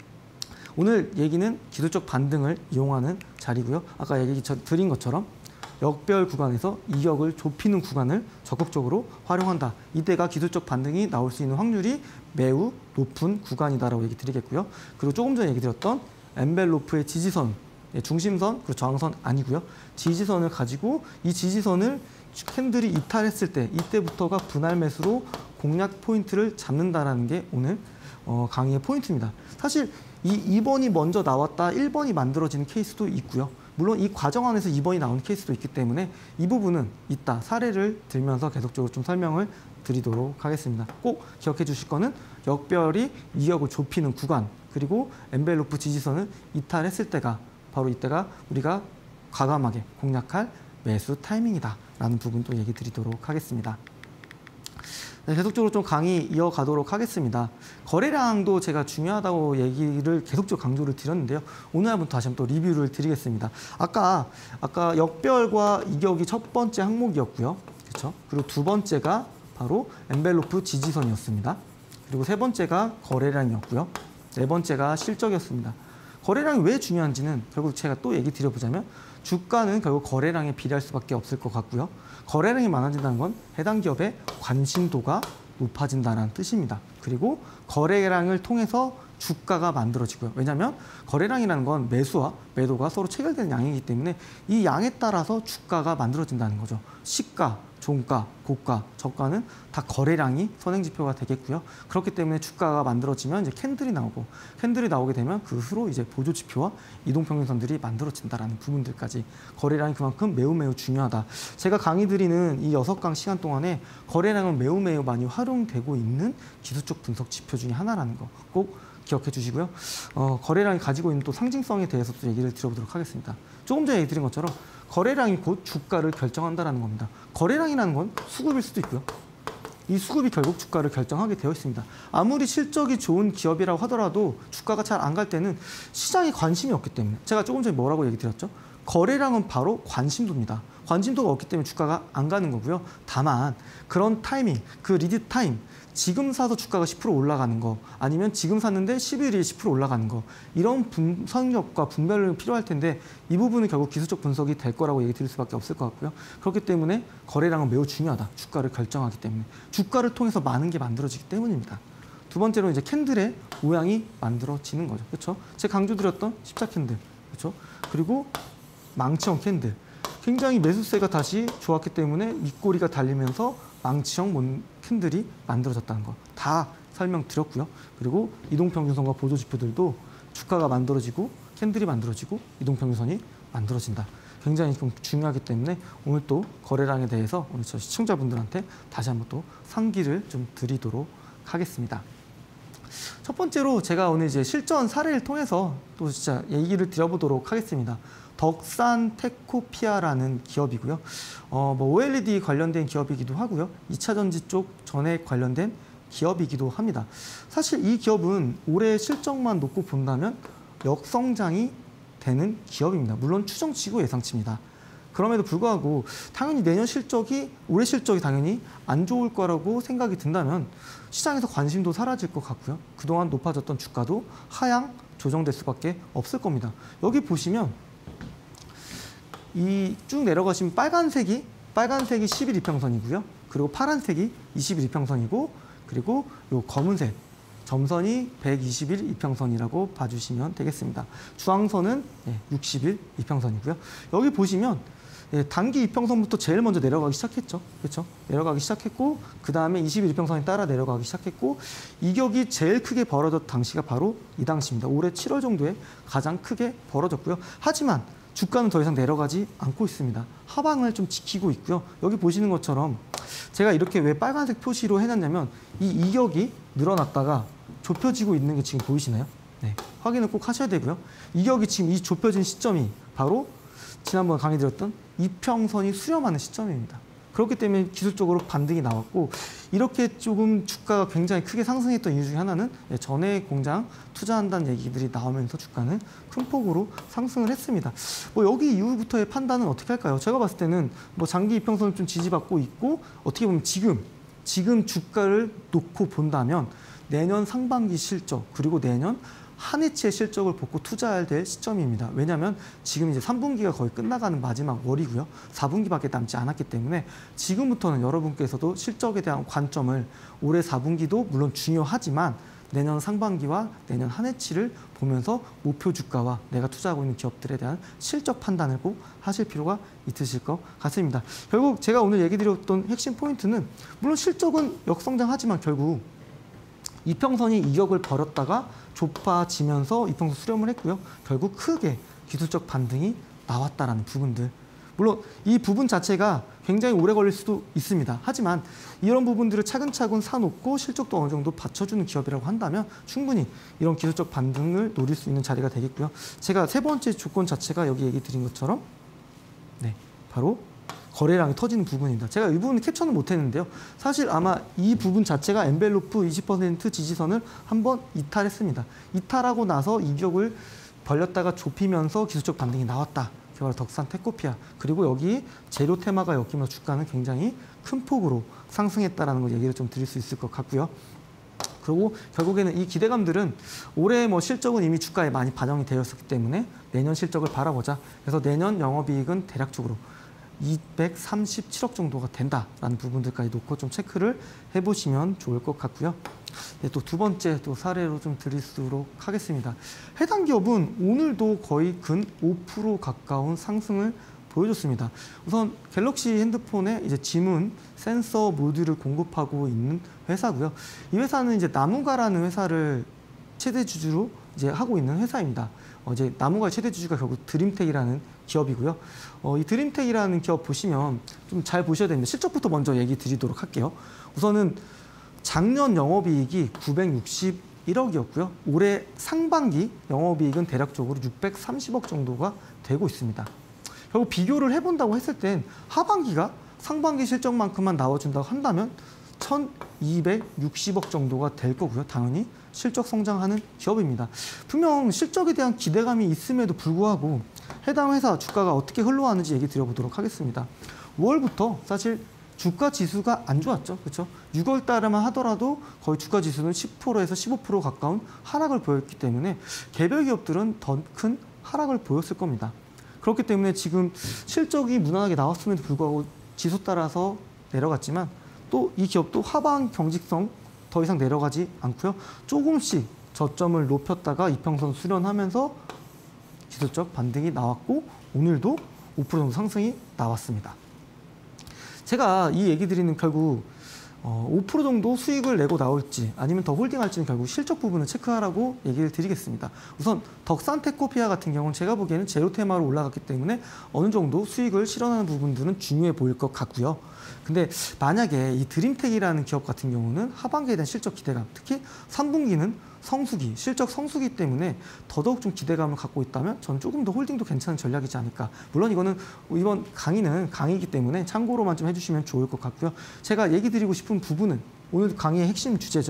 오늘 얘기는 기술적 반등을 이용하는 자리고요. 아까 얘기 드린 것처럼 역별 구간에서 이격을 좁히는 구간을 적극적으로 활용한다. 이때가 기술적 반등이 나올 수 있는 확률이 매우 높은 구간이다라고 얘기 드리겠고요. 그리고 조금 전에 얘기 드렸던 엔벨로프의 지지선, 중심선, 그리고 저항선 아니고요. 지지선을 가지고 이 지지선을 캔들이 이탈했을 때 이때부터가 분할 매수로 공략 포인트를 잡는다라는 게 오늘 강의의 포인트입니다. 사실 이 2번이 먼저 나왔다 1번이 만들어지는 케이스도 있고요. 물론 이 과정 안에서 2번이 나오는 케이스도 있기 때문에 이 부분은 이따 사례를 들면서 계속적으로 좀 설명을 드리도록 하겠습니다. 꼭 기억해 주실 거는 역별이 이격을 좁히는 구간 그리고 엔벨로프 지지선을 이탈했을 때가 바로 이때가 우리가 과감하게 공략할 매수 타이밍이다라는 부분도 얘기 드리도록 하겠습니다. 네, 계속적으로 좀 강의 이어가도록 하겠습니다. 거래량도 제가 중요하다고 얘기를 계속적으로 강조를 드렸는데요. 오늘 한번 다시 한번 또 리뷰를 드리겠습니다. 아까 역별과 이격이 첫 번째 항목이었고요. 그렇죠? 그리고 두 번째가 바로 엔벨로프 지지선이었습니다. 그리고 세 번째가 거래량이었고요. 네 번째가 실적이었습니다. 거래량이 왜 중요한지는 결국 제가 또 얘기 드려보자면 주가는 결국 거래량에 비례할 수밖에 없을 것 같고요. 거래량이 많아진다는 건 해당 기업의 관심도가 높아진다는 뜻입니다. 그리고 거래량을 통해서 주가가 만들어지고요. 왜냐하면 거래량이라는 건 매수와 매도가 서로 체결되는 양이기 때문에 이 양에 따라서 주가가 만들어진다는 거죠. 시가, 종가, 고가, 저가는 다 거래량이 선행지표가 되겠고요. 그렇기 때문에 주가가 만들어지면 이제 캔들이 나오고 캔들이 나오게 되면 그 후로 이제 보조지표와 이동평균선들이 만들어진다라는 부분들까지 거래량이 그만큼 매우 중요하다. 제가 강의 드리는 이 6강 시간 동안에 거래량은 매우 많이 활용되고 있는 기술적 분석 지표 중에 하나라는 거 꼭 기억해 주시고요. 거래량이 가지고 있는 또 상징성에 대해서도 얘기를 드려보도록 하겠습니다. 조금 전에 얘기 드린 것처럼 거래량이 곧 주가를 결정한다는 겁니다. 거래량이라는 건 수급일 수도 있고요. 이 수급이 결국 주가를 결정하게 되어 있습니다. 아무리 실적이 좋은 기업이라고 하더라도 주가가 잘 안 갈 때는 시장에 관심이 없기 때문에 제가 조금 전에 뭐라고 얘기 드렸죠? 거래량은 바로 관심도입니다. 관심도가 없기 때문에 주가가 안 가는 거고요. 다만 그런 타이밍, 그 리드 타임, 지금 사서 주가가 10% 올라가는 거 아니면 지금 샀는데 10일 뒤에 10% 올라가는 거 이런 분석력과 분별력이 필요할 텐데 이 부분은 결국 기술적 분석이 될 거라고 얘기 드릴 수밖에 없을 것 같고요. 그렇기 때문에 거래량은 매우 중요하다. 주가를 결정하기 때문에. 주가를 통해서 많은 게 만들어지기 때문입니다. 두 번째로 이제 캔들의 모양이 만들어지는 거죠. 그렇죠? 제가 강조드렸던 십자 캔들. 그렇죠? 그리고 망치형 캔들. 굉장히 매수세가 다시 좋았기 때문에 윗꼬리가 달리면서 망치형 캔들이 만들어졌다는 거 다 설명드렸고요. 그리고 이동평균선과 보조지표들도 주가가 만들어지고 캔들이 만들어지고 이동평균선이 만들어진다. 굉장히 중요하기 때문에 오늘 또 거래량에 대해서 오늘 저 시청자분들한테 다시 한번 또 상기를 좀 드리도록 하겠습니다. 첫 번째로 제가 오늘 이제 실전 사례를 통해서 또 진짜 얘기를 드려보도록 하겠습니다. 덕산 테코피아라는 기업이고요. OLED 관련된 기업이기도 하고요. 2차 전지 쪽 전액 관련된 기업이기도 합니다. 사실 이 기업은 올해 실적만 놓고 본다면 역성장이 되는 기업입니다. 물론 추정치고 예상치입니다. 그럼에도 불구하고 당연히 내년 실적이 올해 실적이 당연히 안 좋을 거라고 생각이 든다면 시장에서 관심도 사라질 것 같고요. 그동안 높아졌던 주가도 하향 조정될 수밖에 없을 겁니다. 여기 보시면 이 쭉 내려가시면 빨간색이 10일 이평선이고요. 그리고 파란색이 20일 이평선이고 그리고 요 검은색 점선이 120일 이평선이라고 봐주시면 되겠습니다. 주황선은 60일 이평선이고요. 여기 보시면 단기 이평선부터 제일 먼저 내려가기 시작했죠. 그렇죠? 내려가기 시작했고 그 다음에 20일 이평선이 따라 내려가기 시작했고 이격이 제일 크게 벌어졌던 당시가 바로 이 당시입니다. 올해 7월 정도에 가장 크게 벌어졌고요. 하지만 주가는 더 이상 내려가지 않고 있습니다. 하방을 좀 지키고 있고요. 여기 보시는 것처럼 제가 이렇게 왜 빨간색 표시로 해놨냐면 이 이격이 늘어났다가 좁혀지고 있는 게 지금 보이시나요? 네, 확인을 꼭 하셔야 되고요. 이격이 지금 이 좁혀진 시점이 바로 지난번 강의 드렸던 이평선이 수렴하는 시점입니다. 그렇기 때문에 기술적으로 반등이 나왔고 이렇게 조금 주가가 굉장히 크게 상승했던 이유 중에 하나는 전해 공장 투자한다는 얘기들이 나오면서 주가는 큰 폭으로 상승을 했습니다. 뭐 여기 이후부터의 판단은 어떻게 할까요? 제가 봤을 때는 뭐 장기 이평선을 좀 지지받고 있고 어떻게 보면 지금 주가를 놓고 본다면 내년 상반기 실적 그리고 내년 한 해치의 실적을 보고 투자해야 될 시점입니다. 왜냐하면 지금 이제 3분기가 거의 끝나가는 마지막 월이고요. 4분기밖에 남지 않았기 때문에 지금부터는 여러분께서도 실적에 대한 관점을 올해 4분기도 물론 중요하지만 내년 상반기와 내년 한 해치를 보면서 목표 주가와 내가 투자하고 있는 기업들에 대한 실적 판단을 꼭 하실 필요가 있으실 것 같습니다. 결국 제가 오늘 얘기 드렸던 핵심 포인트는 물론 실적은 역성장하지만 결국 이평선이 이격을 벌였다가 좁아지면서 이평선 수렴을 했고요. 결국 크게 기술적 반등이 나왔다라는 부분들. 물론 이 부분 자체가 굉장히 오래 걸릴 수도 있습니다. 하지만 이런 부분들을 차근차근 사놓고 실적도 어느 정도 받쳐주는 기업이라고 한다면 충분히 이런 기술적 반등을 노릴 수 있는 자리가 되겠고요. 제가 세 번째 조건 자체가 여기 얘기 드린 것처럼 바로 거래량이 터지는 부분입니다. 제가 이 부분 캡처는 못했는데요. 사실 아마 이 부분 자체가 엔벨로프 20% 지지선을 한번 이탈했습니다. 이탈하고 나서 이격을 벌렸다가 좁히면서 기술적 반등이 나왔다. 바로 덕산 테코피아. 그리고 여기 재료 테마가 엮이면서 주가는 굉장히 큰 폭으로 상승했다는 걸 얘기를 좀 드릴 수 있을 것 같고요. 그리고 결국에는 이 기대감들은 올해 뭐 실적은 이미 주가에 많이 반영이 되었기 때문에 내년 실적을 바라보자. 그래서 내년 영업이익은 대략적으로 237억 정도가 된다라는 부분들까지 놓고 좀 체크를 해보시면 좋을 것 같고요. 또 두 번째 또 사례로 좀 드리도록 하겠습니다. 해당 기업은 오늘도 거의 근 5% 가까운 상승을 보여줬습니다. 우선 갤럭시 핸드폰에 이제 지문 센서 모듈을 공급하고 있는 회사고요. 이 회사는 이제 나무가라는 회사를 최대 주주로 이제 하고 있는 회사입니다. 이제 나무가의 최대 주주가 결국 드림텍이라는 기업이고요. 이 드림텍이라는 기업 보시면 좀 잘 보셔야 됩니다. 실적부터 먼저 얘기 드리도록 할게요. 우선은 작년 영업이익이 961억이었고요. 올해 상반기 영업이익은 대략적으로 630억 정도가 되고 있습니다. 결국 비교를 해본다고 했을 땐 하반기가 상반기 실적만큼만 나와준다고 한다면 1260억 정도가 될 거고요. 당연히 실적 성장하는 기업입니다. 분명 실적에 대한 기대감이 있음에도 불구하고 해당 회사 주가가 어떻게 흘러가는지 얘기 드려보도록 하겠습니다. 5월부터 사실 주가 지수가 안 좋았죠. 그렇죠? 6월 달에만 하더라도 거의 주가 지수는 10%에서 15% 가까운 하락을 보였기 때문에 개별 기업들은 더 큰 하락을 보였을 겁니다. 그렇기 때문에 지금 실적이 무난하게 나왔음에도 불구하고 지수 따라서 내려갔지만 또 이 기업도 하방 경직성 더 이상 내려가지 않고요. 조금씩 저점을 높였다가 이평선 수렴하면서 기술적 반등이 나왔고 오늘도 5% 정도 상승이 나왔습니다. 제가 이 얘기 드리는 결국 5% 정도 수익을 내고 나올지 아니면 더 홀딩할지는 결국 실적 부분을 체크하라고 얘기를 드리겠습니다. 우선 덕산 테코피아 같은 경우는 제가 보기에는 제로 테마로 올라갔기 때문에 어느 정도 수익을 실현하는 부분들은 중요해 보일 것 같고요. 근데 만약에 이 드림텍이라는 기업 같은 경우는 하반기에 대한 실적 기대감, 특히 3분기는 성수기, 실적 성수기 때문에 더더욱 좀 기대감을 갖고 있다면 전 조금 더 홀딩도 괜찮은 전략이지 않을까. 물론 이거는 이번 강의는 강의이기 때문에 참고로만 좀 해주시면 좋을 것 같고요. 제가 얘기 드리고 싶은 부분은 오늘 강의의 핵심 주제죠.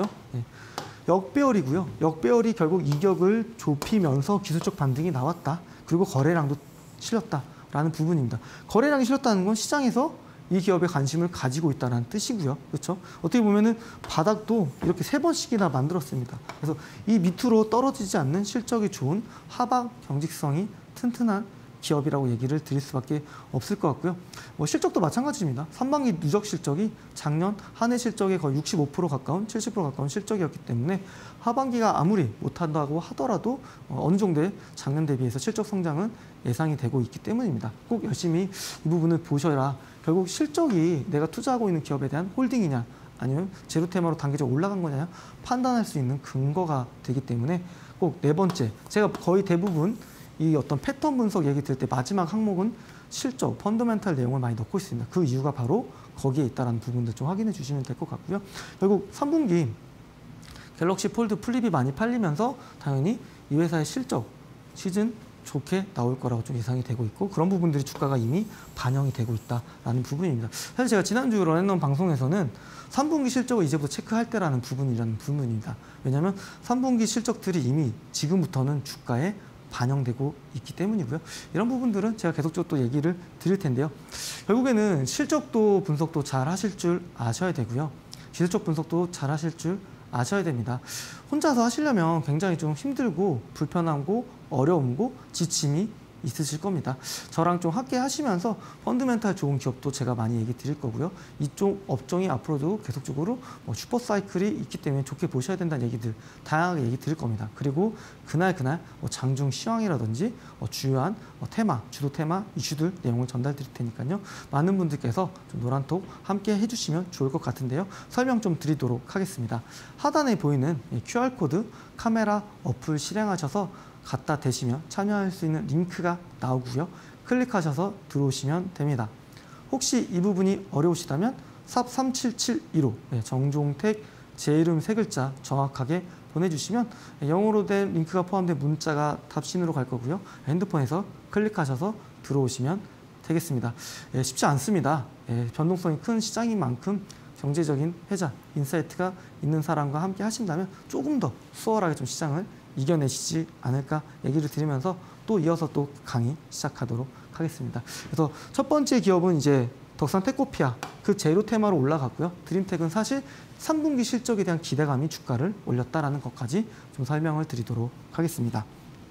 역배열이고요. 역배열이 결국 이격을 좁히면서 기술적 반등이 나왔다. 그리고 거래량도 실렸다라는 부분입니다. 거래량이 실렸다는 건 시장에서 이 기업에 관심을 가지고 있다는 뜻이고요. 그렇죠? 어떻게 보면은 바닥도 이렇게 3번씩이나 만들었습니다. 그래서 이 밑으로 떨어지지 않는 실적이 좋은 하방 경직성이 튼튼한 기업이라고 얘기를 드릴 수밖에 없을 것 같고요. 실적도 마찬가지입니다. 상반기 누적 실적이 작년 한 해 실적의 거의 65% 가까운 70% 가까운 실적이었기 때문에 하반기가 아무리 못한다고 하더라도 어느 정도의 작년 대비해서 실적 성장은 예상이 되고 있기 때문입니다. 꼭 열심히 이 부분을 보셔야 결국 실적이 내가 투자하고 있는 기업에 대한 홀딩이냐 아니면 제로 테마로 단계적으로 올라간 거냐 판단할 수 있는 근거가 되기 때문에 꼭 네 번째, 제가 거의 대부분 이 어떤 패턴 분석 얘기 들을 때 마지막 항목은 실적, 펀더멘탈 내용을 많이 넣고 있습니다. 그 이유가 바로 거기에 있다는 부분들 좀 확인해 주시면 될 것 같고요. 결국 3분기 갤럭시 폴드 플립이 많이 팔리면서 당연히 이 회사의 실적, 시즌 좋게 나올 거라고 좀 예상이 되고 있고 그런 부분들이 주가가 이미 반영이 되고 있다라는 부분입니다. 사실 제가 지난주 런앤런 방송에서는 3분기 실적을 이제부터 체크할 때라는 부분입니다. 왜냐하면 3분기 실적들이 이미 지금부터는 주가에 반영되고 있기 때문이고요. 이런 부분들은 제가 계속적으로 또 얘기를 드릴 텐데요. 결국에는 실적도 분석도 잘 하실 줄 아셔야 되고요. 기술적 분석도 잘 하실 줄 아셔야 됩니다. 혼자서 하시려면 굉장히 좀 힘들고 불편하고 어려움고 지침이 있으실 겁니다. 저랑 좀 함께 하시면서 펀드멘탈 좋은 기업도 제가 많이 얘기 드릴 거고요. 이쪽 업종이 앞으로도 계속적으로 슈퍼 사이클이 있기 때문에 좋게 보셔야 된다는 얘기들 다양하게 얘기 드릴 겁니다. 그리고 그날 장중 시황이라든지 주요한 테마, 주도 테마, 이슈들 내용을 전달 드릴 테니까요. 많은 분들께서 좀 노란톡 함께 해주시면 좋을 것 같은데요. 설명 좀 드리도록 하겠습니다. 하단에 보이는 QR코드 카메라 어플 실행하셔서 갖다 대시면 참여할 수 있는 링크가 나오고요. 클릭하셔서 들어오시면 됩니다. 혹시 이 부분이 어려우시다면 샵 37715 정종택 제 이름 3글자 정확하게 보내주시면 영어로 된 링크가 포함된 문자가 답신으로 갈 거고요. 핸드폰에서 클릭하셔서 들어오시면 되겠습니다. 쉽지 않습니다. 변동성이 큰 시장인 만큼 경제적인 회자, 인사이트가 있는 사람과 함께 하신다면 조금 더 수월하게 좀 시장을 이겨내시지 않을까 얘기를 드리면서 또 이어서 또 강의 시작하도록 하겠습니다. 그래서 첫 번째 기업은 이제 덕산 테코피아 그 제로 테마로 올라갔고요. 드림텍은 사실 3분기 실적에 대한 기대감이 주가를 올렸다라는 것까지 좀 설명을 드리도록 하겠습니다.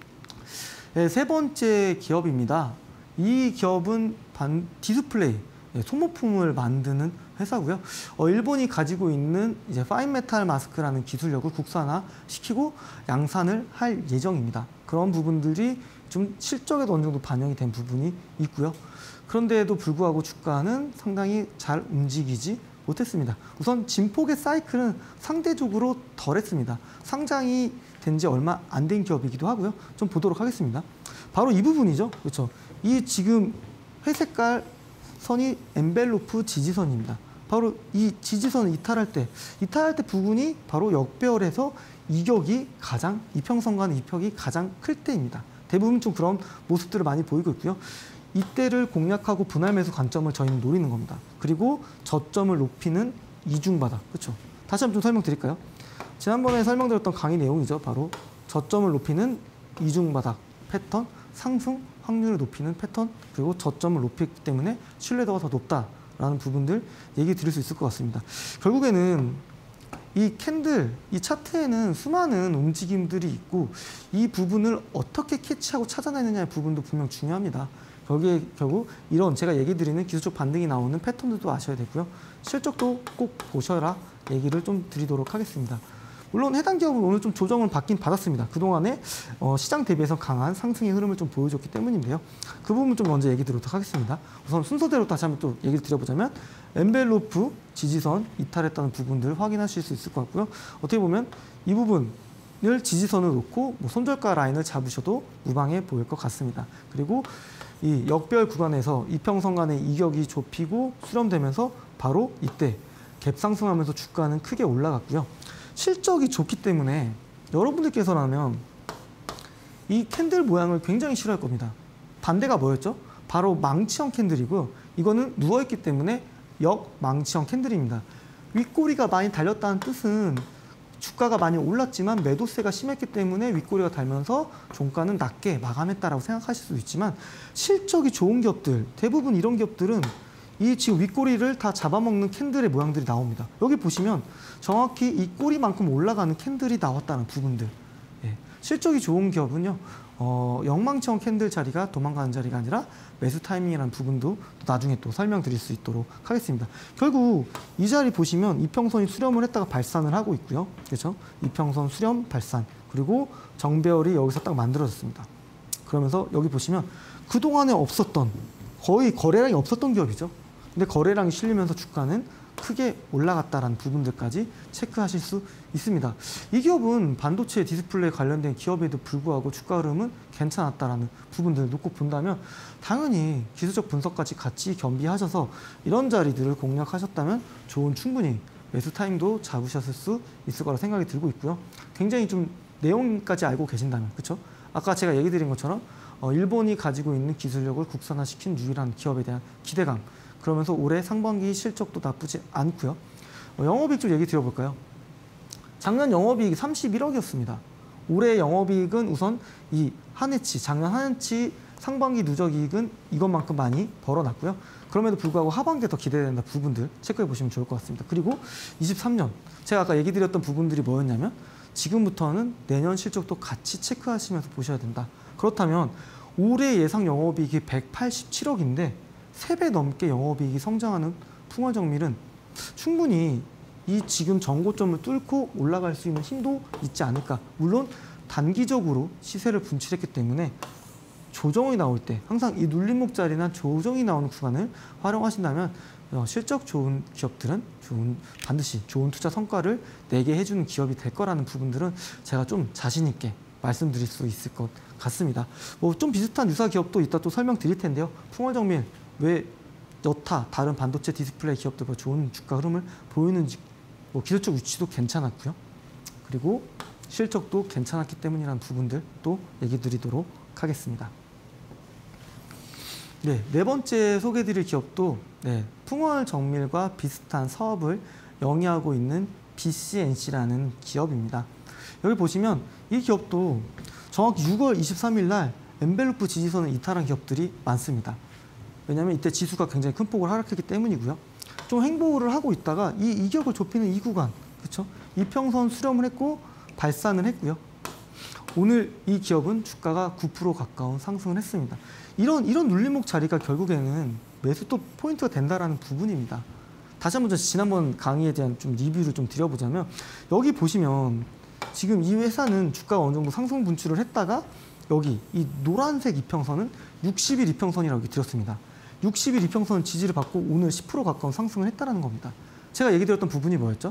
세 번째 기업입니다. 이 기업은 디스플레이, 소모품을 만드는 회사고요. 일본이 가지고 있는 이제 파인 메탈 마스크라는 기술력을 국산화시키고 양산을 할 예정입니다. 그런 부분들이 좀 실적에도 어느 정도 반영이 된 부분이 있고요. 그런데도 불구하고 주가는 상당히 잘 움직이지 못했습니다. 우선 진폭의 사이클은 상대적으로 덜했습니다. 상장이 된 지 얼마 안 된 기업이기도 하고요. 좀 보도록 하겠습니다. 바로 이 부분이죠. 그렇죠. 이 지금 회색깔 선이 엔벨로프 지지선입니다. 바로 이 지지선을 이탈할 때 부분이 바로 역배열에서 이평선과의 이격이 가장 클 때입니다. 대부분 좀 그런 모습들을 많이 보이고 있고요. 이때를 공략하고 분할 매수 관점을 저희는 노리는 겁니다. 그리고 저점을 높이는 이중바닥. 그렇죠. 다시 한번 좀 설명드릴까요? 지난번에 설명드렸던 강의 내용이죠. 바로 저점을 높이는 이중바닥 패턴, 상승 확률을 높이는 패턴, 그리고 저점을 높였기 때문에 신뢰도가 더 높다라는 부분들 얘기 드릴 수 있을 것 같습니다. 결국에는 이 캔들, 이 차트에는 수많은 움직임들이 있고 이 부분을 어떻게 캐치하고 찾아내느냐의 부분도 분명 중요합니다. 거기에 결국 이런 제가 얘기 드리는 기술적 반등이 나오는 패턴들도 아셔야 되고요. 실적도 꼭 보셔라 얘기를 좀 드리도록 하겠습니다. 물론 해당 기업은 오늘 좀 조정을 받긴 받았습니다. 그동안에 시장 대비해서 강한 상승의 흐름을 좀 보여줬기 때문인데요. 그 부분 좀 먼저 얘기 드리도록 하겠습니다. 우선 순서대로 다시 한번 또 얘기를 드려보자면 엔벨로프 지지선 이탈했다는 부분들을 확인하실 수 있을 것 같고요. 어떻게 보면 이 부분을 지지선을 놓고 손절가 라인을 잡으셔도 무방해 보일 것 같습니다. 그리고 이 역별 구간에서 이평선 간의 이격이 좁히고 수렴되면서 바로 이때 갭 상승하면서 주가는 크게 올라갔고요. 실적이 좋기 때문에 여러분들께서라면 이 캔들 모양을 굉장히 싫어할 겁니다. 반대가 뭐였죠? 바로 망치형 캔들이고요. 이거는 누워있기 때문에 역망치형 캔들입니다. 윗꼬리가 많이 달렸다는 뜻은 주가가 많이 올랐지만 매도세가 심했기 때문에 윗꼬리가 달면서 종가는 낮게 마감했다라고 생각하실 수 있지만 실적이 좋은 기업들, 대부분 이런 기업들은 이 지금 윗꼬리를 다 잡아먹는 캔들의 모양들이 나옵니다. 여기 보시면 정확히 이 꼬리만큼 올라가는 캔들이 나왔다는 부분들. 실적이 좋은 기업은요. 영망청 캔들 자리가 도망가는 자리가 아니라 매수 타이밍이라는 부분도 또 나중에 또 설명드릴 수 있도록 하겠습니다. 결국 이 자리 보시면 이평선이 수렴을 했다가 발산을 하고 있고요. 그렇죠? 이평선 수렴 발산 그리고 정배열이 여기서 딱 만들어졌습니다. 그러면서 여기 보시면 그동안에 없었던 거의 거래량이 없었던 기업이죠. 근데 거래량이 실리면서 주가는 크게 올라갔다라는 부분들까지 체크하실 수 있습니다. 이 기업은 반도체 디스플레이 관련된 기업에도 불구하고 주가 흐름은 괜찮았다라는 부분들을 놓고 본다면 당연히 기술적 분석까지 같이 겸비하셔서 이런 자리들을 공략하셨다면 충분히 매수 타임도 잡으셨을 수 있을 거라 생각이 들고 있고요. 굉장히 좀 내용까지 알고 계신다면, 그렇죠? 아까 제가 얘기 드린 것처럼 일본이 가지고 있는 기술력을 국산화시킨 유일한 기업에 대한 기대감, 그러면서 올해 상반기 실적도 나쁘지 않고요. 영업이익 좀 얘기 드려볼까요? 작년 영업이익이 31억이었습니다. 올해 영업이익은 우선 이 한해치, 작년 한해치 상반기 누적이익은 이것만큼 많이 벌어놨고요. 그럼에도 불구하고 하반기에 더 기대된다 부분들 체크해 보시면 좋을 것 같습니다. 그리고 23년, 제가 아까 얘기 드렸던 부분들이 뭐였냐면 지금부터는 내년 실적도 같이 체크하시면서 보셔야 된다. 그렇다면 올해 예상 영업이익이 187억인데 3배 넘게 영업이익이 성장하는 풍월정밀은 충분히 이 지금 전고점을 뚫고 올라갈 수 있는 힘도 있지 않을까. 물론 단기적으로 시세를 분출했기 때문에 조정이 나올 때 항상 이 눌림목자리나 조정이 나오는 구간을 활용하신다면 실적 좋은 기업들은 반드시 좋은 투자 성과를 내게 해주는 기업이 될 거라는 부분들은 제가 좀 자신 있게 말씀드릴 수 있을 것 같습니다. 좀 비슷한 유사 기업도 이따 또 설명드릴 텐데요. 풍월정밀 왜 여타 다른 반도체 디스플레이 기업들보다 좋은 주가 흐름을 보이는지 기술적 위치도 괜찮았고요. 그리고 실적도 괜찮았기 때문이라는 부분들 또 얘기 드리도록 하겠습니다. 네 번째 소개해드릴 기업도 풍월정밀과 비슷한 사업을 영위하고 있는 BCNC라는 기업입니다. 여기 보시면 이 기업도 정확히 6월 23일 날 엔벨로프 지지선을 이탈한 기업들이 많습니다. 왜냐하면 이때 지수가 굉장히 큰 폭으로 하락했기 때문이고요. 좀 행보를 하고 있다가 이 기업을 좁히는 이 구간, 그렇죠? 이평선 수렴을 했고 발산을 했고요. 오늘 이 기업은 주가가 9% 가까운 상승을 했습니다. 이런 눌림목 자리가 결국에는 매수 또 포인트가 된다라는 부분입니다. 다시 한번 지난번 강의에 대한 좀 리뷰를 좀 드려보자면 여기 보시면 지금 이 회사는 주가가 어느 정도 상승 분출을 했다가 여기 이 노란색 이평선은 60일 이평선이라고 드렸습니다. 60일 이평선 지지를 받고 오늘 10% 가까운 상승을 했다는 겁니다. 제가 얘기 드렸던 부분이 뭐였죠?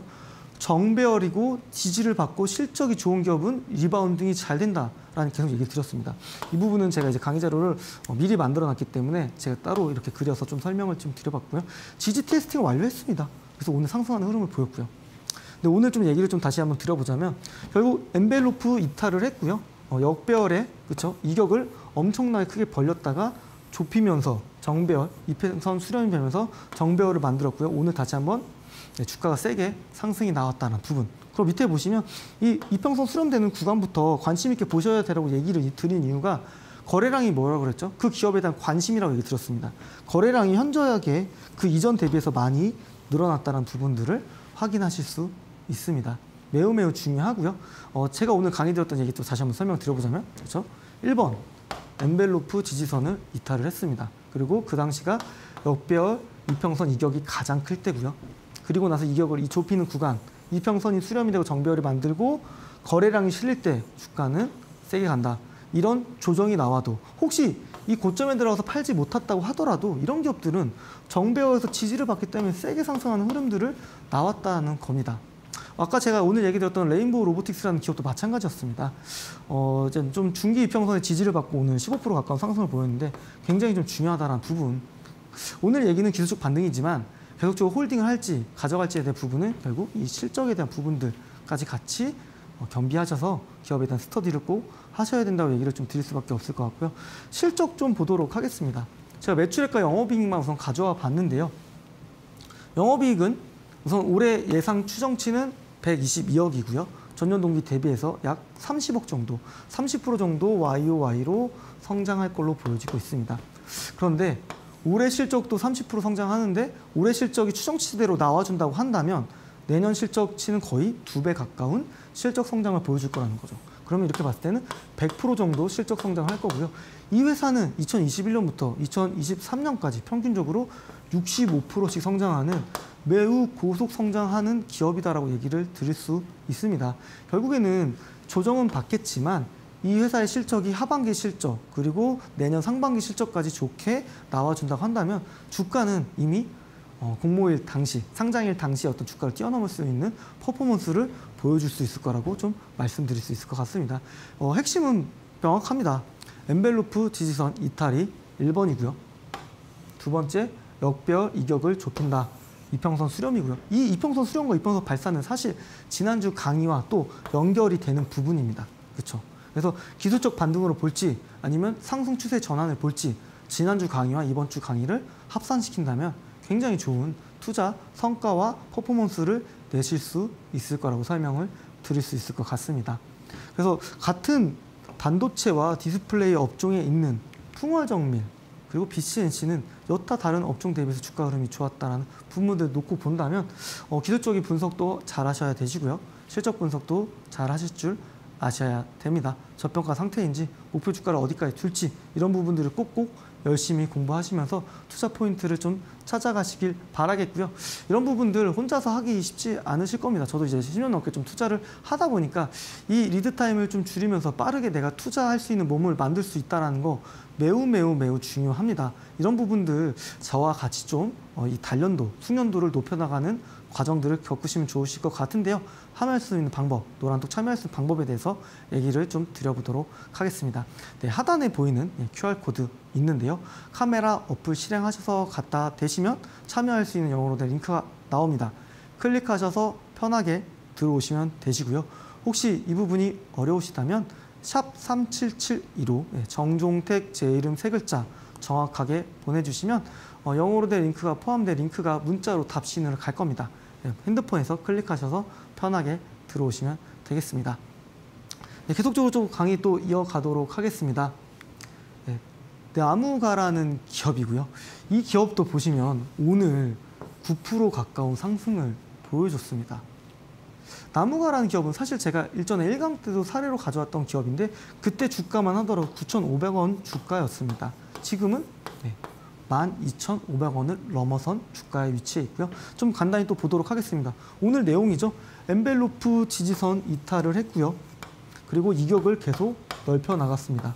정배열이고 지지를 받고 실적이 좋은 기업은 리바운딩이 잘 된다라는 계속 얘기를 드렸습니다. 이 부분은 제가 이제 강의 자료를 미리 만들어놨기 때문에 제가 따로 이렇게 그려서 좀 설명을 좀 드려봤고요. 지지 테스팅을 완료했습니다. 그래서 오늘 상승하는 흐름을 보였고요. 근데 오늘 좀 얘기를 좀 다시 한번 드려보자면 결국 엔벨로프 이탈을 했고요. 역배열에 그렇죠? 이격을 엄청나게 크게 벌렸다가 좁히면서 정배열, 이평선 수렴이 되면서 정배열을 만들었고요. 오늘 다시 한번 주가가 세게 상승이 나왔다는 부분. 그리고 밑에 보시면 이 이평선 수렴되는 구간부터 관심 있게 보셔야 되라고 얘기를 드린 이유가 거래량이 뭐라고 그랬죠? 그 기업에 대한 관심이라고 얘기 드렸습니다. 거래량이 현저하게 그 이전 대비해서 많이 늘어났다는 부분들을 확인하실 수 있습니다. 매우 중요하고요. 제가 오늘 강의 드렸던 얘기 또 다시 한번 설명드려보자면 그렇죠? 1번 엔벨로프 지지선을 이탈을 했습니다. 그리고 그 당시가 역배열 이평선 이격이 가장 클 때고요. 그리고 나서 이격을 좁히는 구간, 이평선이 수렴이 되고 정배열을 만들고 거래량이 실릴 때 주가는 세게 간다. 이런 조정이 나와도 혹시 이 고점에 들어가서 팔지 못했다고 하더라도 이런 기업들은 정배열에서 지지를 받기 때문에 세게 상승하는 흐름들을 나왔다는 겁니다. 아까 제가 오늘 얘기 드렸던 레인보우 로보틱스라는 기업도 마찬가지였습니다. 이제 좀 중기 이평선의 지지를 받고 오늘 15% 가까운 상승을 보였는데 굉장히 좀 중요하다는 부분. 오늘 얘기는 기술적 반등이지만 계속적으로 홀딩을 할지 가져갈지에 대한 부분은 결국 이 실적에 대한 부분들까지 같이 겸비하셔서 기업에 대한 스터디를 꼭 하셔야 된다고 얘기를 좀 드릴 수밖에 없을 것 같고요. 실적 좀 보도록 하겠습니다. 제가 매출액과 영업이익만 우선 가져와 봤는데요. 영업이익은 우선 올해 예상 추정치는 122억이고요. 전년 동기 대비해서 약 30억 정도, 30% 정도 YOY로 성장할 걸로 보여지고 있습니다. 그런데 올해 실적도 30% 성장하는데 올해 실적이 추정치대로 나와준다고 한다면 내년 실적치는 거의 2배 가까운 실적 성장을 보여줄 거라는 거죠. 그러면 이렇게 봤을 때는 100% 정도 실적 성장할 거고요. 이 회사는 2021년부터 2023년까지 평균적으로 65%씩 성장하는 매우 고속 성장하는 기업이다라고 얘기를 드릴 수 있습니다. 결국에는 조정은 받겠지만 이 회사의 실적이 하반기 실적 그리고 내년 상반기 실적까지 좋게 나와준다고 한다면 주가는 이미 공모일 당시, 상장일 당시 어떤 주가를 뛰어넘을 수 있는 퍼포먼스를 보여줄 수 있을 거라고 좀 말씀드릴 수 있을 것 같습니다. 핵심은 명확합니다. 엔벨로프 지지선 이탈이 1번이고요. 두 번째, 역배열 이격을 좁힌다. 이평선 수렴이고요. 이 이평선 수렴과 이평선 발산은 사실 지난주 강의와 또 연결이 되는 부분입니다. 그렇죠? 그래서 기술적 반등으로 볼지 아니면 상승 추세 전환을 볼지 지난주 강의와 이번 주 강의를 합산시킨다면 굉장히 좋은 투자 성과와 퍼포먼스를 내실 수 있을 거라고 설명을 드릴 수 있을 것 같습니다. 그래서 같은 반도체와 디스플레이 업종에 있는 풍월정밀 그리고 BCNC는 여타 다른 업종 대비해서 주가 흐름이 좋았다는 부분들 놓고 본다면 기술적인 분석도 잘 하셔야 되시고요. 실적 분석도 잘 하실 줄 아셔야 됩니다. 저평가 상태인지 목표 주가를 어디까지 둘지 이런 부분들을 꼭꼭 열심히 공부하시면서 투자 포인트를 좀 찾아가시길 바라겠고요. 이런 부분들 혼자서 하기 쉽지 않으실 겁니다. 저도 이제 10년 넘게 좀 투자를 하다 보니까 이 리드 타임을 좀 줄이면서 빠르게 내가 투자할 수 있는 몸을 만들 수 있다는 거 매우 중요합니다. 이런 부분들 저와 같이 좀 이 단련도, 숙련도를 높여나가는 과정들을 겪으시면 좋으실 것 같은데요. 참여할 수 있는 방법, 노란톡 참여할 수 있는 방법에 대해서 얘기를 좀 드려보도록 하겠습니다. 네, 하단에 보이는 QR코드 있는데요. 카메라 어플 실행하셔서 갖다 대시면 참여할 수 있는 영어로 된 링크가 나옵니다. 클릭하셔서 편하게 들어오시면 되시고요. 혹시 이 부분이 어려우시다면 샵 3772로 정종택 제 이름 세 글자 정확하게 보내주시면 영어로 된 링크가 포함된 링크가 문자로 답신을 갈 겁니다. 핸드폰에서 클릭하셔서 편하게 들어오시면 되겠습니다. 네, 계속적으로 좀 강의 또 이어가도록 하겠습니다. 네, 나무가라는 기업이고요. 이 기업도 보시면 오늘 9% 가까운 상승을 보여줬습니다. 나무가라는 기업은 사실 제가 일전에 1강 때도 사례로 가져왔던 기업인데 그때 주가만 하더라도 9,500원 주가였습니다. 지금은 12,500원을 넘어선 주가에 위치해 있고요. 좀 간단히 또 보도록 하겠습니다. 오늘 내용이죠. 엔벨로프 지지선 이탈을 했고요. 그리고 이격을 계속 넓혀 나갔습니다.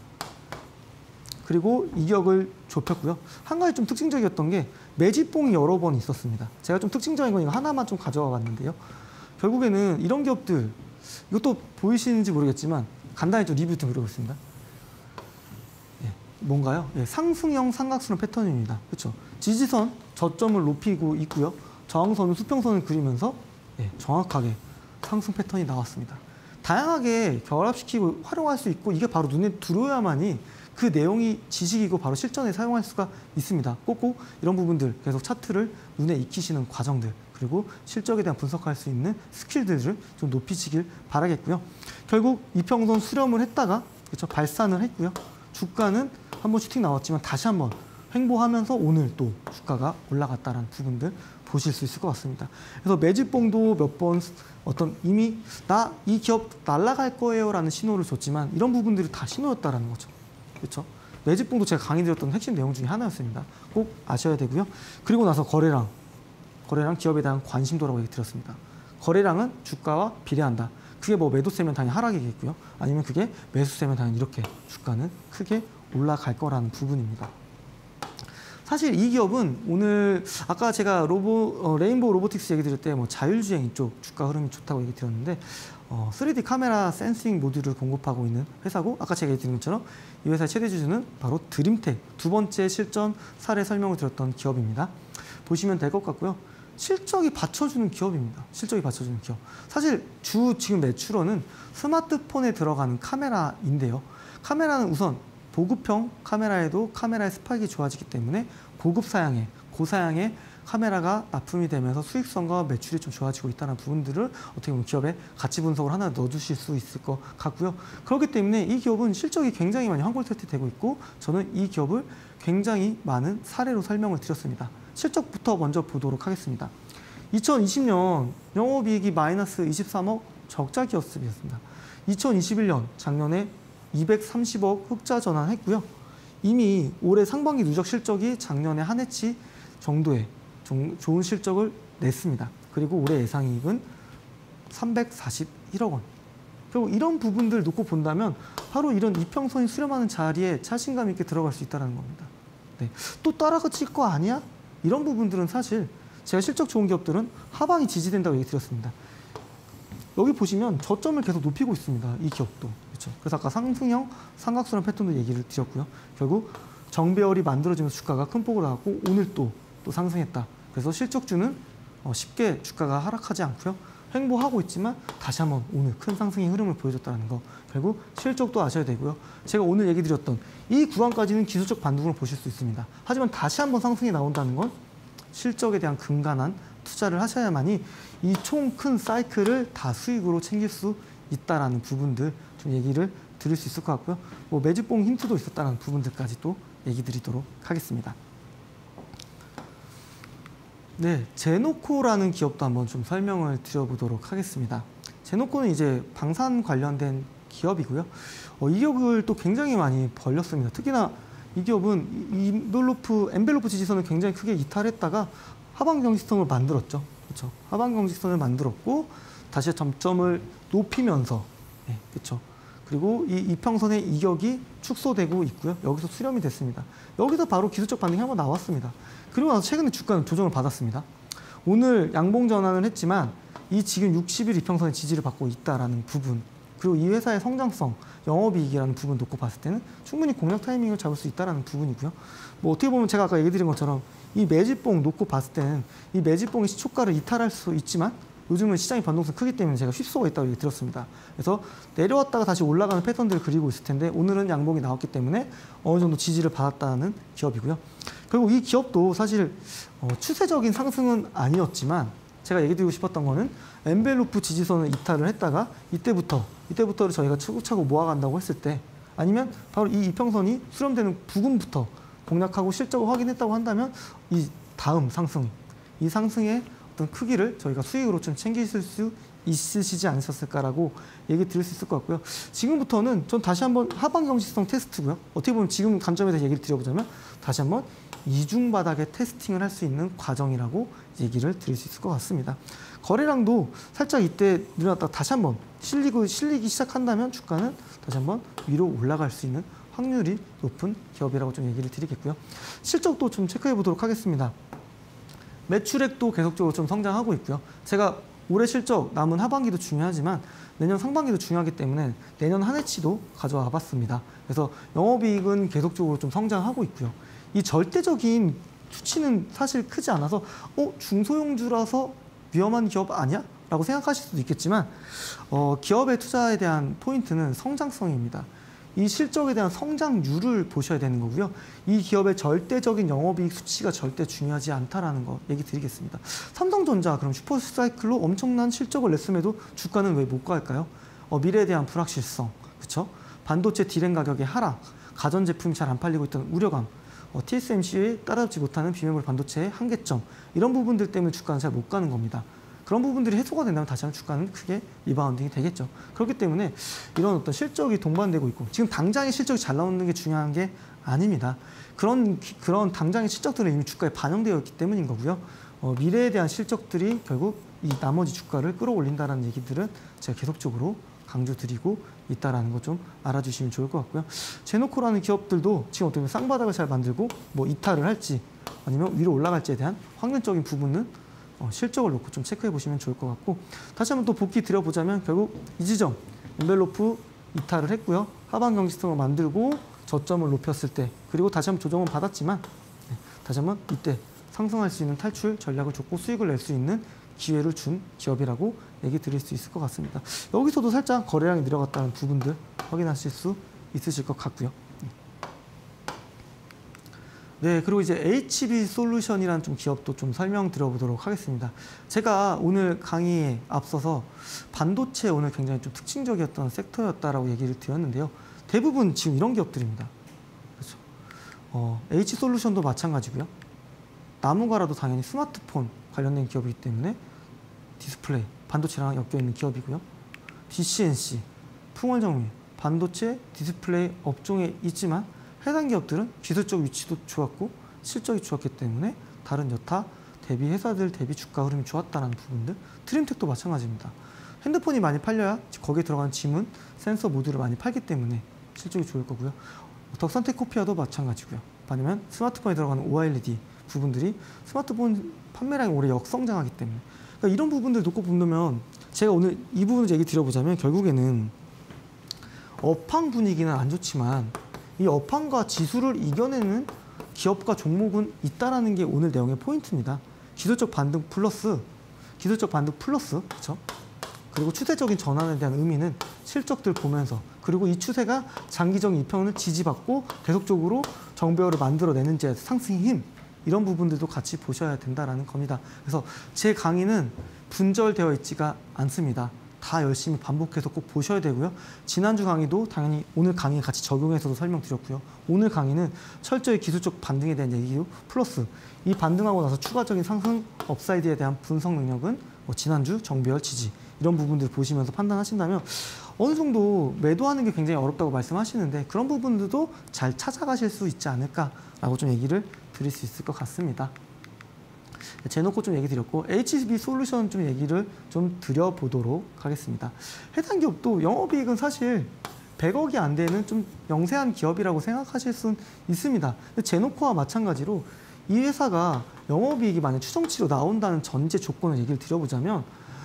그리고 이격을 좁혔고요. 한 가지 좀 특징적이었던 게 매집봉이 여러 번 있었습니다. 제가 좀 특징적인 건 이거 하나만 좀 가져와 봤는데요. 결국에는 이런 기업들, 이것도 보이시는지 모르겠지만 간단히 좀 리뷰 좀 드려보겠습니다. 뭔가요? 상승형 삼각수렴 패턴입니다. 그렇죠? 지지선 저점을 높이고 있고요. 저항선은 수평선을 그리면서 정확하게 상승 패턴이 나왔습니다. 다양하게 결합시키고 활용할 수 있고 이게 바로 눈에 들어야만이 그 내용이 지식이고 바로 실전에 사용할 수가 있습니다. 꼭꼭 이런 부분들 계속 차트를 눈에 익히시는 과정들 그리고 실적에 대한 분석할 수 있는 스킬들을 좀 높이시길 바라겠고요. 결국 이평선 수렴을 했다가 그렇죠? 발산을 했고요. 주가는 한번 슈팅 나왔지만 다시 한번 횡보하면서 오늘 또 주가가 올라갔다는 부분들 보실 수 있을 것 같습니다. 그래서 매집봉도 몇 번 어떤 이미 나 이 기업 날아갈 거예요라는 신호를 줬지만 이런 부분들이 다 신호였다라는 거죠. 그렇죠? 매집봉도 제가 강의드렸던 핵심 내용 중에 하나였습니다. 꼭 아셔야 되고요. 그리고 나서 거래량 기업에 대한 관심도라고 얘기 드렸습니다. 거래량은 주가와 비례한다. 그게 뭐 매도세면 당연히 하락이겠고요. 아니면 그게 매수세면 당연히 이렇게 주가는 크게 올라갈 거라는 부분입니다. 사실 이 기업은 오늘 아까 제가 레인보우 로보틱스 얘기 드릴 때 뭐 자율주행 이쪽 주가 흐름이 좋다고 얘기 드렸는데 3D 카메라 센싱 모듈을 공급하고 있는 회사고 아까 제가 얘기 드린 것처럼 이 회사의 최대 주주는 바로 드림텍 두 번째 실전 사례 설명을 드렸던 기업입니다. 보시면 될 것 같고요. 실적이 받쳐주는 기업입니다. 실적이 받쳐주는 기업. 사실 지금 매출원은 스마트폰에 들어가는 카메라인데요. 카메라는 우선 보급형 카메라에도 카메라의 스펙이 좋아지기 때문에 고급 사양의 고사양의 카메라가 납품이 되면서 수익성과 매출이 좀 좋아지고 있다는 부분들을 어떻게 보면 기업의 가치 분석을 하나 넣어주실 수 있을 것 같고요. 그렇기 때문에 이 기업은 실적이 굉장히 많이 환골탈태되고 있고 저는 이 기업을 굉장히 많은 사례로 설명을 드렸습니다. 실적부터 먼저 보도록 하겠습니다. 2020년 영업이익이 마이너스 23억 적자 기업습이었습니다. 2021년 작년에 230억 흑자 전환했고요. 이미 올해 상반기 누적 실적이 작년에 한 해치 정도의 좋은 실적을 냈습니다. 그리고 올해 예상이익은 341억 원. 결국 이런 부분들 놓고 본다면 바로 이런 이평선이 수렴하는 자리에 자신감 있게 들어갈 수 있다는 겁니다. 네. 또 따라붙일 거 아니야? 이런 부분들은 사실 제가 실적 좋은 기업들은 하방이 지지된다고 얘기 드렸습니다. 여기 보시면 저점을 계속 높이고 있습니다. 이 기업도. 그렇죠. 그래서 아까 상승형 삼각수렴 패턴도 얘기를 드렸고요. 결국 정배열이 만들어지면서 주가가 큰 폭으로 나왔고 오늘 또 상승했다. 그래서 실적주는 쉽게 주가가 하락하지 않고요. 횡보하고 있지만 다시 한번 오늘 큰 상승의 흐름을 보여줬다는 거. 결국 실적도 아셔야 되고요. 제가 오늘 얘기 드렸던 이 구간까지는 기술적 반등을 보실 수 있습니다. 하지만 다시 한번 상승이 나온다는 건 실적에 대한 근간한 투자를 하셔야만이 이 총 큰 사이클을 다 수익으로 챙길 수 있다라는 부분들 좀 얘기를 드릴 수 있을 것 같고요. 뭐 매집봉 힌트도 있었다는 부분들까지 또 얘기 드리도록 하겠습니다. 네, 제노코라는 기업도 한번 좀 설명을 드려보도록 하겠습니다. 제노코는 이제 방산 관련된 기업이고요. 이 기업을 또 굉장히 많이 벌렸습니다. 특히나 이 기업은 엔벨로프 지지선을 굉장히 크게 이탈했다가 하방 경직선을 만들었죠. 그렇죠. 하방 경직선을 만들었고 다시 점점을 높이면서, 네, 그렇죠. 그리고 이 이평선의 이격이 축소되고 있고요. 여기서 수렴이 됐습니다. 여기서 바로 기술적 반등이 한번 나왔습니다. 그리고 나서 최근에 주가는 조정을 받았습니다. 오늘 양봉 전환을 했지만 이 지금 60일 이평선의 지지를 받고 있다라는 부분, 그리고 이 회사의 성장성, 영업이익이라는 부분 놓고 봤을 때는 충분히 공략 타이밍을 잡을 수 있다는 부분이고요. 뭐 어떻게 보면 제가 아까 얘기 드린 것처럼 이 매집봉 놓고 봤을 때는 이 매집봉이 시초가를 이탈할 수 있지만 요즘은 시장의 변동성이 크기 때문에 제가 휩쏘고 있다고 얘기 드렸습니다. 그래서 내려왔다가 다시 올라가는 패턴들을 그리고 있을 텐데 오늘은 양봉이 나왔기 때문에 어느 정도 지지를 받았다는 기업이고요. 그리고 이 기업도 사실 추세적인 상승은 아니었지만 제가 얘기 드리고 싶었던 거는 엔벨로프 지지선을 이탈을 했다가 이때부터를 저희가 차곡차곡 모아간다고 했을 때 아니면 바로 이 이평선이 수렴되는 부근부터 공략하고 실적을 확인했다고 한다면 이 다음 상승, 이 상승의 어떤 크기를 저희가 수익으로 좀 챙기실 수 있으시지 않으셨을까라고 얘기 드릴 수 있을 것 같고요. 지금부터는 전 다시 한번 하방 경직성 테스트고요. 어떻게 보면 지금 관점에 대해서 얘기를 드려보자면 다시 한번 이중 바닥의 테스팅을 할 수 있는 과정이라고 얘기를 드릴 수 있을 것 같습니다. 거래량도 살짝 이때 늘어났다가 다시 한번 실리기 시작한다면 주가는 다시 한번 위로 올라갈 수 있는 확률이 높은 기업이라고 좀 얘기를 드리겠고요. 실적도 좀 체크해 보도록 하겠습니다. 매출액도 계속적으로 좀 성장하고 있고요. 제가 올해 실적 남은 하반기도 중요하지만 내년 상반기도 중요하기 때문에 내년 한 해치도 가져와 봤습니다. 그래서 영업이익은 계속적으로 좀 성장하고 있고요. 이 절대적인 수치는 사실 크지 않아서 중소형주라서 위험한 기업 아니야? 라고 생각하실 수도 있겠지만 기업의 투자에 대한 포인트는 성장성입니다. 이 실적에 대한 성장률을 보셔야 되는 거고요. 이 기업의 절대적인 영업이익 수치가 절대 중요하지 않다라는 거 얘기 드리겠습니다. 삼성전자 그럼 슈퍼사이클로 엄청난 실적을 냈음에도 주가는 왜 못 갈까요? 미래에 대한 불확실성, 그렇죠? 반도체 디램 가격의 하락, 가전제품이 잘 안 팔리고 있던 우려감, TSMC에 따라잡지 못하는 비메모리 반도체의 한계점, 이런 부분들 때문에 주가는 잘 못 가는 겁니다. 그런 부분들이 해소가 된다면 다시 한번 주가는 크게 리바운딩이 되겠죠. 그렇기 때문에 이런 어떤 실적이 동반되고 있고 지금 당장의 실적이 잘 나오는 게 중요한 게 아닙니다. 그런 당장의 실적들은 이미 주가에 반영되어 있기 때문인 거고요. 미래에 대한 실적들이 결국 이 나머지 주가를 끌어올린다는 얘기들은 제가 계속적으로 강조드리고 있다는 거 좀 알아주시면 좋을 것 같고요. 제노코라는 기업들도 지금 어떻게 보면 쌍바닥을 잘 만들고 뭐 이탈을 할지 아니면 위로 올라갈지에 대한 확률적인 부분은 실적을 놓고 좀 체크해 보시면 좋을 것 같고 다시 한번 또 복귀 드려보자면 결국 이 지점 엔벨로프 이탈을 했고요. 하방 경직선을 만들고 저점을 높였을 때 그리고 다시 한번 조정은 받았지만 다시 한번 이때 상승할 수 있는 탈출 전략을 줬고 수익을 낼 수 있는 기회를 준 기업이라고 얘기 드릴 수 있을 것 같습니다. 여기서도 살짝 거래량이 내려갔다는 부분들 확인하실 수 있으실 것 같고요. 네, 그리고 이제 HB 솔루션이라는 좀 기업도 좀 설명드려보도록 하겠습니다. 제가 오늘 강의에 앞서서 반도체 오늘 굉장히 좀 특징적이었던 섹터였다라고 얘기를 드렸는데요. 대부분 지금 이런 기업들입니다. 그렇죠. H솔루션도 마찬가지고요. 나무가라도 당연히 스마트폰 관련된 기업이기 때문에 디스플레이, 반도체랑 엮여있는 기업이고요. BCNC, 풍월정밀, 반도체, 디스플레이 업종에 있지만 해당 기업들은 기술적 위치도 좋았고 실적이 좋았기 때문에 다른 여타 대비 회사들 대비 주가 흐름이 좋았다는 부분들. 트림텍도 마찬가지입니다. 핸드폰이 많이 팔려야 거기에 들어가는 지문, 센서 모듈을 많이 팔기 때문에 실적이 좋을 거고요. 덕선테크코피아도 마찬가지고요. 반면 스마트폰에 들어가는 OLED 부분들이 스마트폰 판매량이 올해 역성장하기 때문에. 그러니까 이런 부분들 놓고 보면 제가 오늘 이 부분을 얘기 드려보자면 결국에는 업황 분위기는 안 좋지만 이 업황과 지수를 이겨내는 기업과 종목은 있다라는 게 오늘 내용의 포인트입니다. 기술적 반등 플러스, 그렇죠? 그리고 추세적인 전환에 대한 의미는 실적들 보면서, 그리고 이 추세가 장기적인 이평을 지지받고 계속적으로 정배열을 만들어내는지 상승의 힘, 이런 부분들도 같이 보셔야 된다는 겁니다. 그래서 제 강의는 분절되어 있지가 않습니다. 다 열심히 반복해서 꼭 보셔야 되고요. 지난주 강의도 당연히 오늘 강의에 같이 적용해서도 설명드렸고요. 오늘 강의는 철저히 기술적 반등에 대한 얘기고 플러스 이 반등하고 나서 추가적인 상승 업사이드에 대한 분석 능력은 지난주 정배열 지지 이런 부분들 보시면서 판단하신다면 어느 정도 매도하는 게 굉장히 어렵다고 말씀하시는데 그런 부분들도 잘 찾아가실 수 있지 않을까라고 좀 얘기를 드릴 수 있을 것 같습니다. 제놓고 좀 얘기 드렸고 HB 솔루션 좀 얘기를 좀 드려보도록 하겠습니다. 해당 기업도 영업이익은 사실 100억이 안 되는 좀 영세한 기업이라고 생각하실 수 있습니다. 제노코와 마찬가지로 이 회사가 영업이익이 만약 추정치로 나온다는 전제 조건을 얘기를 드려보자면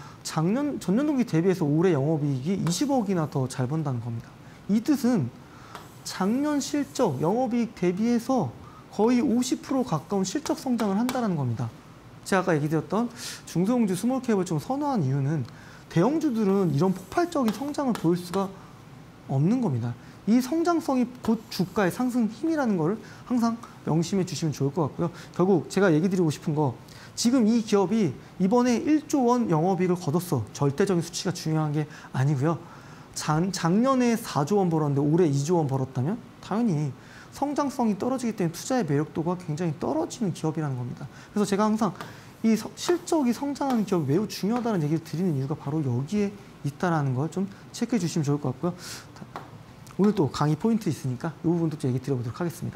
전년 동기 대비해서 올해 영업이익이 20억이나 더 잘 번다는 겁니다. 이 뜻은 작년 실적 영업이익 대비해서 거의 50% 가까운 실적 성장을 한다는 겁니다. 제가 아까 얘기 드렸던 중소형주 스몰캡을 좀 선호한 이유는 대형주들은 이런 폭발적인 성장을 보일 수가 없는 겁니다. 이 성장성이 곧 주가의 상승 힘이라는 걸 항상 명심해 주시면 좋을 것 같고요. 결국 제가 얘기 드리고 싶은 거 지금 이 기업이 이번에 1조 원 영업이익을 거뒀어. 절대적인 수치가 중요한 게 아니고요. 작년에 4조 원 벌었는데 올해 2조 원 벌었다면 당연히 성장성이 떨어지기 때문에 투자의 매력도가 굉장히 떨어지는 기업이라는 겁니다. 그래서 제가 항상 이 실적이 성장하는 기업이 매우 중요하다는 얘기를 드리는 이유가 바로 여기에 있다는 걸 좀 체크해 주시면 좋을 것 같고요. 오늘 또 강의 포인트 있으니까 이 부분도 좀 얘기 드려보도록 하겠습니다.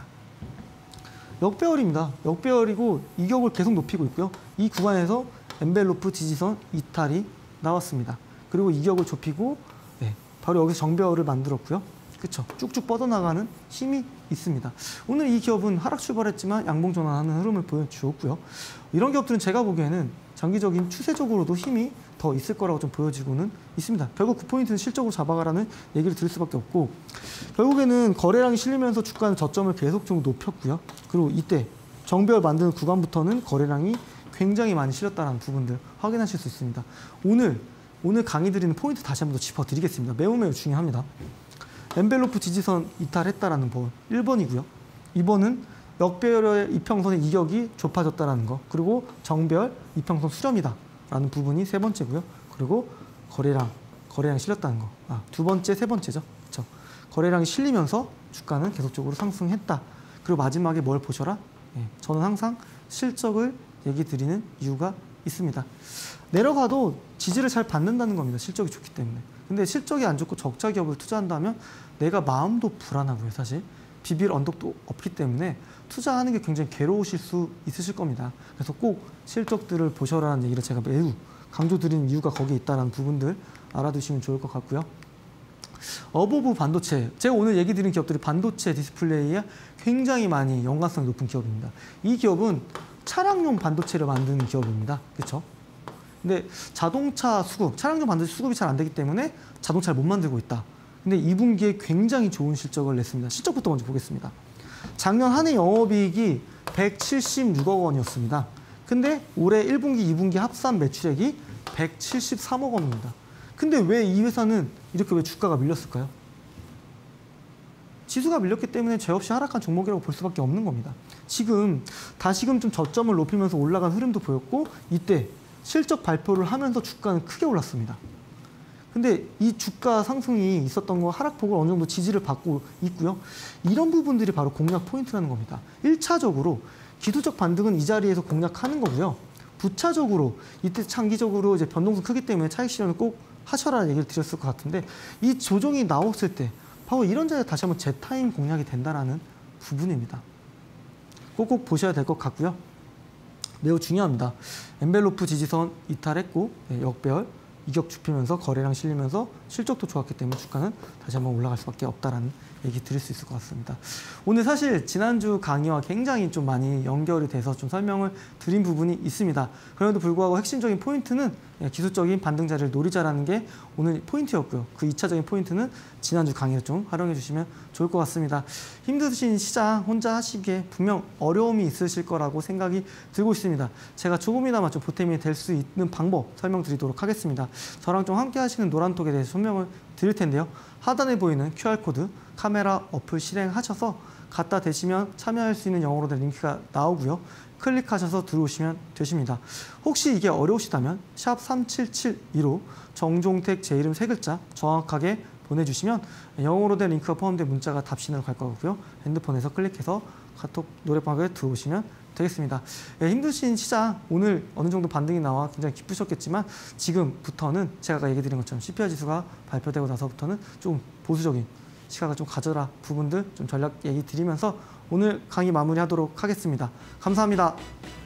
역배열입니다. 역배열이고 이격을 계속 높이고 있고요. 이 구간에서 엔벨로프 지지선 이탈이 나왔습니다. 그리고 이격을 좁히고 바로 여기서 정배열을 만들었고요. 그렇죠. 쭉쭉 뻗어나가는 힘이 있습니다. 오늘 이 기업은 하락 출발했지만 양봉 전환하는 흐름을 보여주었고요. 이런 기업들은 제가 보기에는 장기적인 추세적으로도 힘이 더 있을 거라고 좀 보여지고는 있습니다. 결국 그 포인트는 실적으로 잡아가라는 얘기를 드릴 수밖에 없고 결국에는 거래량이 실리면서 주가는 저점을 계속 좀 높였고요. 그리고 이때 정배열 만드는 구간부터는 거래량이 굉장히 많이 실렸다는 부분들 확인하실 수 있습니다. 오늘 강의 드리는 포인트 다시 한번 더 짚어드리겠습니다. 매우 중요합니다. 엔벨로프 지지선 이탈했다라는 번 1번이고요. 2번은 역배열의 이평선의 이격이 좁아졌다는 거. 그리고 정배열 이평선 수렴이다라는 부분이 세 번째고요. 그리고 거래량 실렸다는 거. 두 번째, 세 번째죠. 그렇죠. 거래량이 실리면서 주가는 계속적으로 상승했다. 그리고 마지막에 뭘 보셔라? 저는 항상 실적을 얘기 드리는 이유가 있습니다. 내려가도 지지를 잘 받는다는 겁니다. 실적이 좋기 때문에. 근데 실적이 안 좋고 적자 기업을 투자한다면 내가 마음도 불안하고요. 사실 비빌 언덕도 없기 때문에 투자하는 게 굉장히 괴로우실 수 있으실 겁니다. 그래서 꼭 실적들을 보셔라는 얘기를 제가 매우 강조드리는 이유가 거기에 있다는 부분들 알아두시면 좋을 것 같고요. 어보브 반도체, 제가 오늘 얘기 드린 기업들이 반도체 디스플레이에 굉장히 많이 연관성이 높은 기업입니다. 이 기업은 차량용 반도체를 만드는 기업입니다. 그렇죠? 근데 자동차 수급, 차량용 반도체 수급이 잘 안 되기 때문에 자동차를 못 만들고 있다. 근데 2분기에 굉장히 좋은 실적을 냈습니다. 실적부터 먼저 보겠습니다. 작년 한 해 영업이익이 176억 원이었습니다. 근데 올해 1분기, 2분기 합산 매출액이 173억 원입니다. 근데 왜 이 회사는 이렇게 왜 주가가 밀렸을까요? 지수가 밀렸기 때문에 죄 없이 하락한 종목이라고 볼 수밖에 없는 겁니다. 지금 다시금 좀 저점을 높이면서 올라간 흐름도 보였고 이때 실적 발표를 하면서 주가는 크게 올랐습니다. 근데 이 주가 상승이 있었던 거 하락폭을 어느 정도 지지를 받고 있고요. 이런 부분들이 바로 공략 포인트라는 겁니다. 1차적으로 기술적 반등은 이 자리에서 공략하는 거고요. 부차적으로 이때 장기적으로 이제 변동성 크기 때문에 차익 실현을 꼭 하셔라는 얘기를 드렸을 것 같은데 이 조정이 나왔을 때 바로 이런 자리에 다시 한번 재타임 공략이 된다라는 부분입니다. 꼭 보셔야 될 것 같고요. 매우 중요합니다. 엔벨로프 지지선 이탈했고 역배열 이격 좁히면서 거래량 실리면서 실적도 좋았기 때문에 주가는 다시 한번 올라갈 수밖에 없다라는 얘기 드릴 수 있을 것 같습니다. 오늘 사실 지난주 강의와 굉장히 좀 많이 연결이 돼서 좀 설명을 드린 부분이 있습니다. 그럼에도 불구하고 핵심적인 포인트는 기술적인 반등 자리를 노리자라는 게 오늘 포인트였고요. 그 2차적인 포인트는 지난주 강의를 좀 활용해 주시면 좋을 것 같습니다. 힘드신 시장 혼자 하시기에 분명 어려움이 있으실 거라고 생각이 들고 있습니다. 제가 조금이나마 좀 보탬이 될 수 있는 방법 설명드리도록 하겠습니다. 저랑 좀 함께 하시는 노란톡에 대해서 설명을 드릴 텐데요. 하단에 보이는 QR코드 카메라 어플 실행하셔서 갖다 대시면 참여할 수 있는 영어로 된 링크가 나오고요. 클릭하셔서 들어오시면 되십니다. 혹시 이게 어려우시다면 샵 3772로 정종택 제 이름 3글자 정확하게 보내주시면 영어로 된 링크가 포함된 문자가 답신으로 갈 거고요. 핸드폰에서 클릭해서 카톡 노래방에 들어오시면 되겠습니다. 힘드신 시장 오늘 어느 정도 반등이 나와 굉장히 기쁘셨겠지만 지금부터는 제가 아까 얘기 드린 것처럼 CPI 지수가 발표되고 나서부터는 좀 보수적인 시각을 좀 가져라 부분들 좀 전략 얘기 드리면서 오늘 강의 마무리하도록 하겠습니다. 감사합니다.